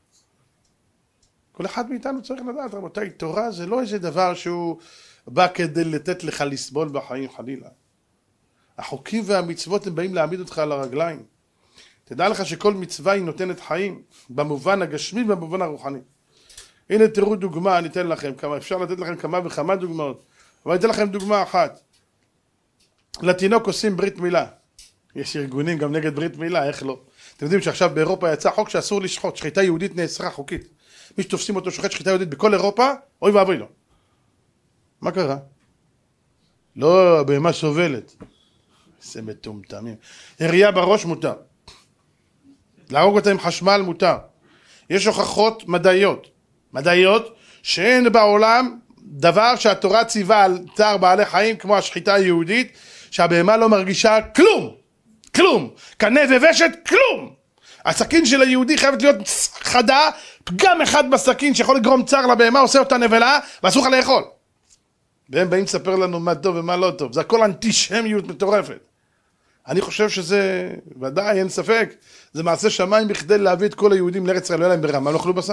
כל אחד מאיתנו צריך לדעת, רבותיי, תורה זה לא איזה דבר שהוא בא כדי לתת לך לסבול בחיים חלילה. החוקים והמצוות הם באים להעמיד אותך על הרגליים. תדע לך שכל מצווה היא נותנת חיים, במובן הגשמי ובמובן הרוחני. הנה תראו דוגמה, אני אתן לכם כמה, אפשר לתת לכם כמה וכמה דוגמאות, אבל אני אתן לכם דוגמה אחת. לתינוק עושים ברית מילה. יש ארגונים גם נגד ברית מילה, איך לא? אתם יודעים שעכשיו באירופה יצא חוק שאסור לשחוט, שחיטה יהודית נאסרה חוקית. מי שתופסים אותו שוחט שחיטה יהודית בכל אירופה, אוי ואבוי לו. מה קרה? לא, בהמה סובלת. זה מטומטמים. ירייה בראש מותר. להרוג אותה עם חשמל מותר. יש הוכחות מדעיות. מדעיות שאין בעולם דבר שהתורה ציווה על צער בעלי חיים כמו השחיטה היהודית, שהבהמה לא מרגישה כלום. כלום. קנה ובשת, כלום. הסכין של היהודי חייבת להיות חדה, פגם אחד בסכין שיכול לגרום צער לבהמה עושה אותה נבלה ואסור לך לאכול. והם באים לספר לנו מה טוב ומה לא טוב. זה הכל אנטישמיות מטורפת. אני חושב שזה, ודאי, אין ספק, זה מעשה שמיים בכדי להביא את כל היהודים לארץ ישראל, לא היה להם ברמה, לא אוכלו בשר.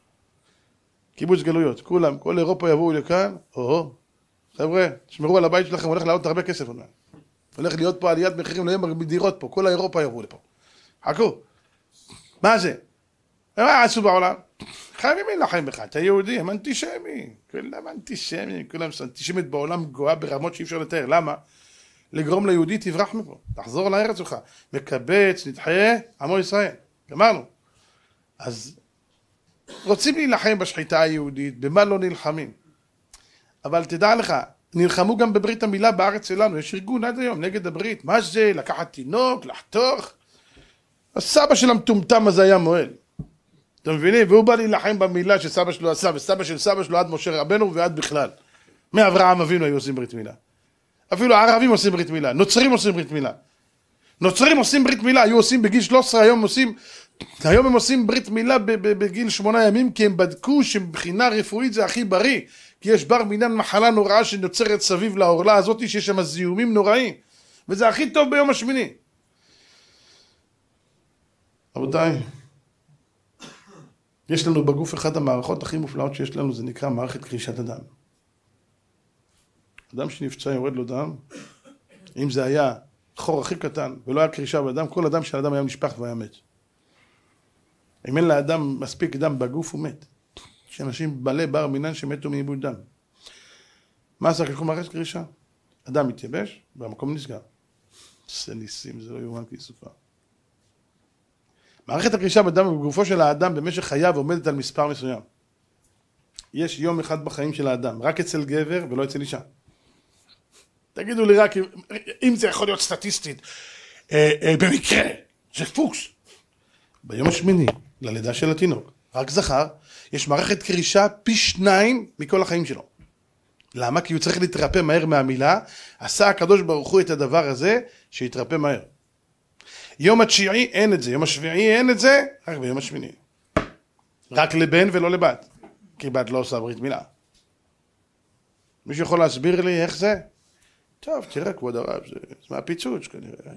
קיבוץ גלויות, כולם, כל אירופה יבואו לכאן, או, חבר'ה, תשמרו על הבית שלכם, הולך לעלות הרבה כסף. הולך להיות פה עליית מחירים, לא יהיה מדירות פה, כל האירופה יבואו לפה. חכו. מה זה? מה עשו בעולם? חייבים להילחם בך, אתה יהודי, הם אנטישמיים, כולם אנטישמיים, כולם אנטישמית בעולם גואה ברמות שאי אפשר לתאר, למה? לגרום ליהודי תברח מפה, תחזור לארץ שלך, מקבץ, נדחה, עמו ישראל, גמרנו. אז רוצים להילחם בשחיטה היהודית, במה לא נלחמים? אבל תדע לך, נלחמו גם בברית המילה בארץ שלנו, יש ארגון עד היום נגד הברית, מה זה? לקחת תינוק, לחתוך? הסבא של המטומטם הזה היה מועל. אתם מבינים? והוא בא להילחם במילה שסבא שלו עשה, וסבא של סבא שלו עד משה רבנו ועד בכלל. מאברהם אבינו היו עושים ברית מילה. אפילו הערבים עושים ברית מילה, נוצרים עושים ברית מילה. נוצרים עושים ברית מילה, היו עושים בגיל שלוש עשרה, היום עושים, היום הם עושים ברית מילה בגיל שמונה ימים, כי הם בדקו שמבחינה רפואית זה הכי בריא, כי יש בר מינן מחלה נוראה שנוצרת סביב לעורלה הזאת, שיש שם זיהומים נוראים, וזה הכי טוב ביום השמיני. רבותיי, יש לנו בגוף אחד המערכות הכי מופלאות שיש לנו, זה נקרא מערכת קרישת הדם. אדם שנפצע יורד לו דם, אם זה היה חור הכי קטן ולא היה קרישה בדם, כל אדם של האדם היה נשפך והיה מת. אם אין לאדם מספיק דם בגוף הוא מת. יש אנשים בעלי בר מינן שמתו מאיבוד דם. מה עשה ככל מערכת קרישה? אדם מתייבש והמקום נסגר. זה ניסים, זה לא יאומן כי יסופר. מערכת הקרישה בדם בגופו של האדם במשך חייו עומדת על מספר מסוים. יש יום אחד בחיים של האדם, רק אצל גבר ולא אצל אישה. תגידו לי רק אם זה יכול להיות סטטיסטית, אה, אה, במקרה, זה פוקס. ביום השמיני, ללידה של התינוק, רק זכר, יש מערכת קרישה פי שניים מכל החיים שלו. למה? כי הוא צריך להתרפא מהר מהמילה, עשה הקדוש ברוך הוא את הדבר הזה, שיתרפא מהר. יום התשיעי אין את זה, יום השביעי אין את זה, רק ביום השמיני. רק לבן ולא לבת, כי בת לא עושה ברית מילה. מישהו יכול להסביר לי איך זה? טוב, תראה כבוד הרב, זה, זה מהפיצוץ כנראה.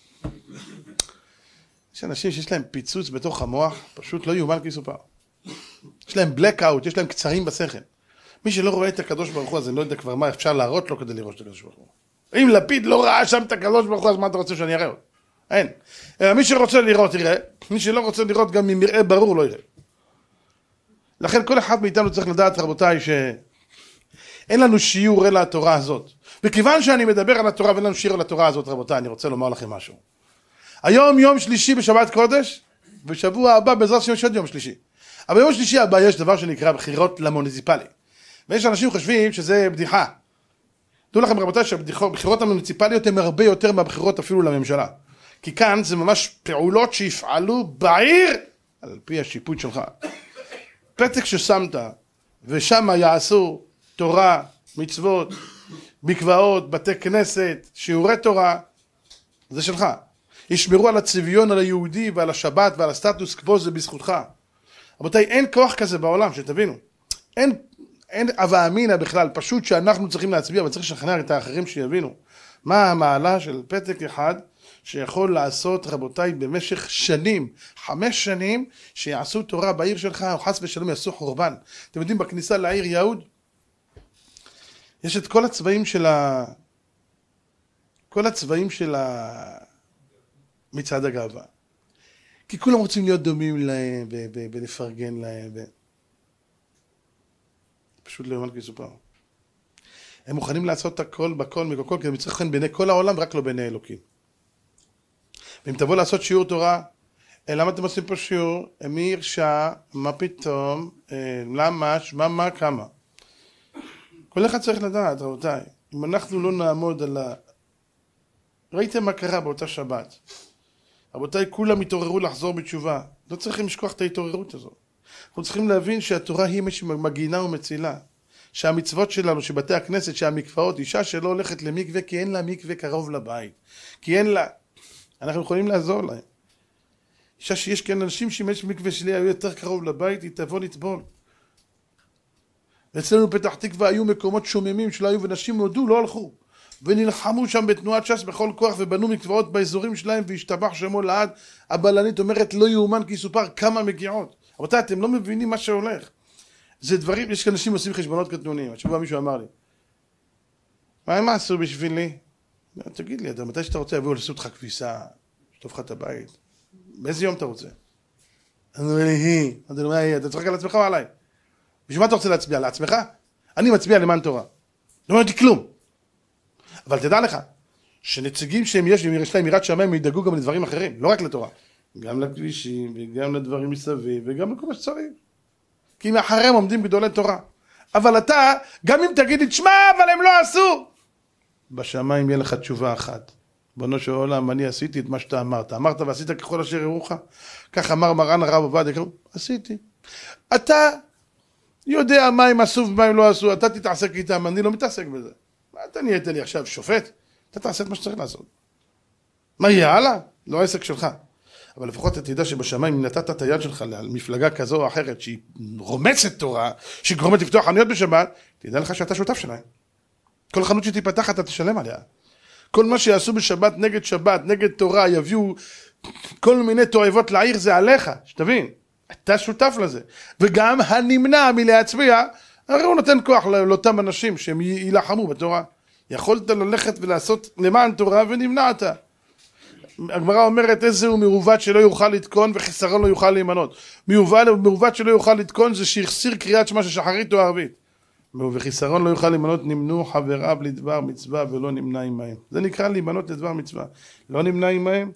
יש אנשים שיש להם פיצוץ בתוך המוח, פשוט לא יאומן כי יסופר. יש להם blackout, יש להם קצרים בשכל. מי שלא רואה את הקדוש ברוך הוא, אז אני לא יודע כבר מה אפשר להראות לו כדי לראות את הקדוש ברוך הוא. אם לפיד לא ראה שם את הקדוש ברוך הוא, אז מה אתה רוצה שאני אראה לו? אין. מי שרוצה לראות יראה, מי שלא רוצה לראות גם אם יראה ברור לא יראה. לכן כל אחד מאיתנו צריך לדעת, רבותיי, שאין לנו שיעור אלא התורה הזאת. וכיוון שאני מדבר על התורה ואין לנו שיעור על התורה הזאת, רבותיי, אני רוצה לומר לכם משהו. היום יום שלישי בשבת קודש, בשבוע הבא בעזרת השם יש עוד יום שלישי. אבל ביום שלישי הבא יש דבר שנקרא בחירות למוניציפלי. ויש אנשים חושבים שזה בדיחה. תדעו לכם רבותיי שהבחירות המוניציפליות הן הרבה יותר מהבחירות אפילו לממשלה. כי כאן זה ממש פעולות שיפעלו בעיר על פי השיפוט שלך. פתק ששמת ושם יעשו תורה, מצוות, מקוואות, בתי כנסת, שיעורי תורה, זה שלך. ישמרו על הצביון, על היהודי ועל השבת ועל הסטטוס קוו, זה בזכותך. רבותיי, אין כוח כזה בעולם, שתבינו. אין, אין הווה אמינא בכלל, פשוט שאנחנו צריכים להצביע, אבל צריך לשכנע את האחרים שיבינו. מה המעלה של פתק אחד שיכול לעשות, רבותיי, במשך שנים, חמש שנים, שיעשו תורה בעיר שלך, או חס ושלום יעשו חורבן. אתם יודעים, בכניסה לעיר יהוד, יש את כל הצבעים של ה... כל הצבעים של ה... מצעד הגאווה. כי כולם רוצים להיות דומים להם, ולפרגן להם, ו... פשוט לא יאומן כי יסופר. הם מוכנים לעשות הכל בכל מכל, כי הם צריכים חן בעיני כל העולם, רק לא בעיני אלוקים. ואם תבוא לעשות שיעור תורה, למה אתם עושים פה שיעור? מי הרשע? מה פתאום? למה? מה, מה, כמה? כל אחד צריך לדעת, רבותיי, אם אנחנו לא נעמוד על ה... ראיתם מה קרה באותה שבת. רבותיי, כולם התעוררו לחזור בתשובה. לא צריכים לשכוח את ההתעוררות הזאת. אנחנו צריכים להבין שהתורה היא מגינה ומצילה. שהמצוות שלנו, שבתי הכנסת, שהמקוואות, אישה שלא הולכת למקווה כי אין לה מקווה קרוב לבית. כי אין לה... אנחנו יכולים לעזור להם. אישה שיש כאן אנשים שאם יש מקווה שלי היו יותר קרוב לבית, היא תבוא לטבול. אצלנו פתח תקווה היו מקומות שוממים שלא היו ונשים נודו, לא הלכו. ונלחמו שם בתנועת ש"ס בכל כוח ובנו מקוואות באזורים שלהם והשתבח שמו לעד. הבלנית אומרת לא יאומן כי יסופר כמה מגיעות. רבותיי, אתם לא מבינים מה שהולך. זה דברים, יש אנשים עושים חשבונות קטנוניים. השבוע מישהו אמר לי, מה הם עשו בשבילי? תגיד לי, אתה מתי שאתה רוצה יביאו לעשות לך כביסה, שטוב לך את הבית? באיזה יום אתה רוצה? אני אומר לי, היא, אתה צוחק על עצמך או עליי? בשביל מה אתה רוצה להצביע? לעצמך? אני מצביע למען תורה. לא אומר לי כלום. אבל תדע לך, שנציגים שהם יש, אם יש להם יראת שמיים, הם ידאגו גם לדברים אחרים, לא רק לתורה. גם לכבישים, וגם לדברים מסביב, וגם לכל מה שצריך. כי מאחריהם עומדים גדולי תורה. אבל אתה, גם אם תגיד לי, תשמע, אבל הם לא עשו. בשמיים יהיה לך תשובה אחת. בנו של עולם, אני עשיתי את מה שאתה אמרת. אמרת ועשית ככל אשר יראוך. כך אמר מרן הרב עובדיה, עשיתי. אתה יודע מה הם עשו ומה הם לא עשו, אתה תתעסק איתם, אני לא מתעסק בזה. אתה נהיית לי עכשיו שופט, אתה תעשה את מה שצריך לעשות. מה יהיה הלאה? לא העסק שלך. אבל לפחות אתה תדע שבשמיים, אם נתת את היד שלך למפלגה כזו או אחרת, שהיא רומצת תורה, שהיא גורמת לפתוח חנויות בשבת, תדע לך שאתה שותף שלהם. כל חנות שתיפתח אתה תשלם עליה. כל מה שיעשו בשבת נגד שבת, נגד תורה, יביאו כל מיני תועבות לעיר, זה עליך, שתבין. אתה שותף לזה. וגם הנמנע מלהצביע, הרי הוא נותן כוח לאותם אנשים שהם יילחמו בתורה. יכולת ללכת ולעשות למען תורה ונמנעת. הגמרא אומרת איזה הוא מעוות שלא יוכל לתקון וחיסרון לא יוכל להימנות. מעוות שלא יוכל לתקון זה שהחסיר קריאת שמע של שחרית או ערבית. וחיסרון לא יוכל להימנות, נמנו חבריו לדבר מצווה ולא נמנע עמהם. זה נקרא להימנות לדבר מצווה. לא נמנע עמהם?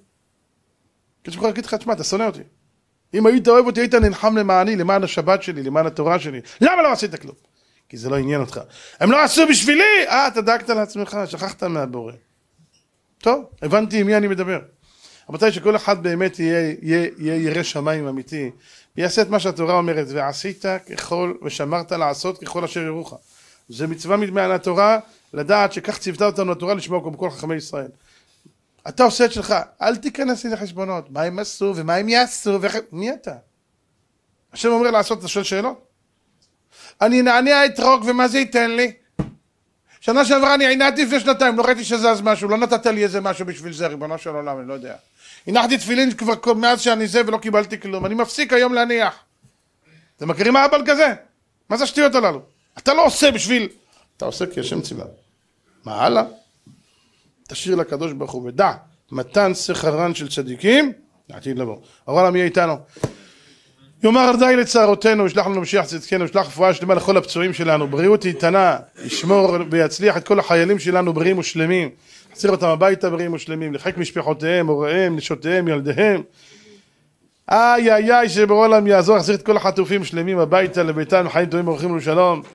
כשבכל להגיד לך, תשמע, אתה שונא אותי. אם היית אוהב אותי, היית נלחם למעני, למען השבת שלי, למען התורה שלי. למה לא עשית כלום? כי זה לא עניין אותך. הם לא עשו בשבילי! אה, אתה דאגת לעצמך, שכחת מהבורא. טוב, הבנתי עם מי אני מדבר. רבותיי, שכל אחד באמת יהיה, יהיה, יהיה ירא שמיים אמיתי, ויעשה את מה שהתורה אומרת, ועשית ככל, ושמרת לעשות ככל אשר ירוך. זה מצווה מדמי התורה, לדעת שכך ציוותה אותנו התורה לשמוע כמו כל חכמי ישראל. אתה עושה את שלך, אל תיכנס לי לחשבונות, מה הם עשו ומה הם יעשו, וכ... מי אתה? השם אומר לעשות, אתה שואל שאלות? אני נענע את רוק ומה זה ייתן לי? שנה שעברה אני עינעתי לפני שנתיים, לא ראיתי שזז משהו, לא נתת לי איזה משהו בשביל זה, ריבונו של עולם, אני לא יודע. הנחתי תפילין כבר מאז שאני זה ולא קיבלתי כלום, אני מפסיק היום להניח. אתם מכירים האבל כזה? מה זה השטויות הללו? אתה לא עושה בשביל... אתה עושה כי השם ציווה. מה הלאה? תשאיר לקדוש ברוך הוא ודע, מתן שכרן של צדיקים, לעתיד לבוא. אבל מי איתנו? יאמר די לצערותינו, ישלח לנו משיח צדקנו, ישלח רפואה שלמה לכל הפצועים שלנו, בריאות איתנה, ישמור ויצליח את כל החיילים שלנו בריאים ושלמים, יחזיר אותם הביתה בריאים ושלמים, לחיק משפחותיהם, הוריהם, נשותיהם, ילדיהם. איי איי איי שבעולם יעזור, יחזיר את כל החטופים שלמים הביתה לביתם, חיים טובים וברכים ולשלום.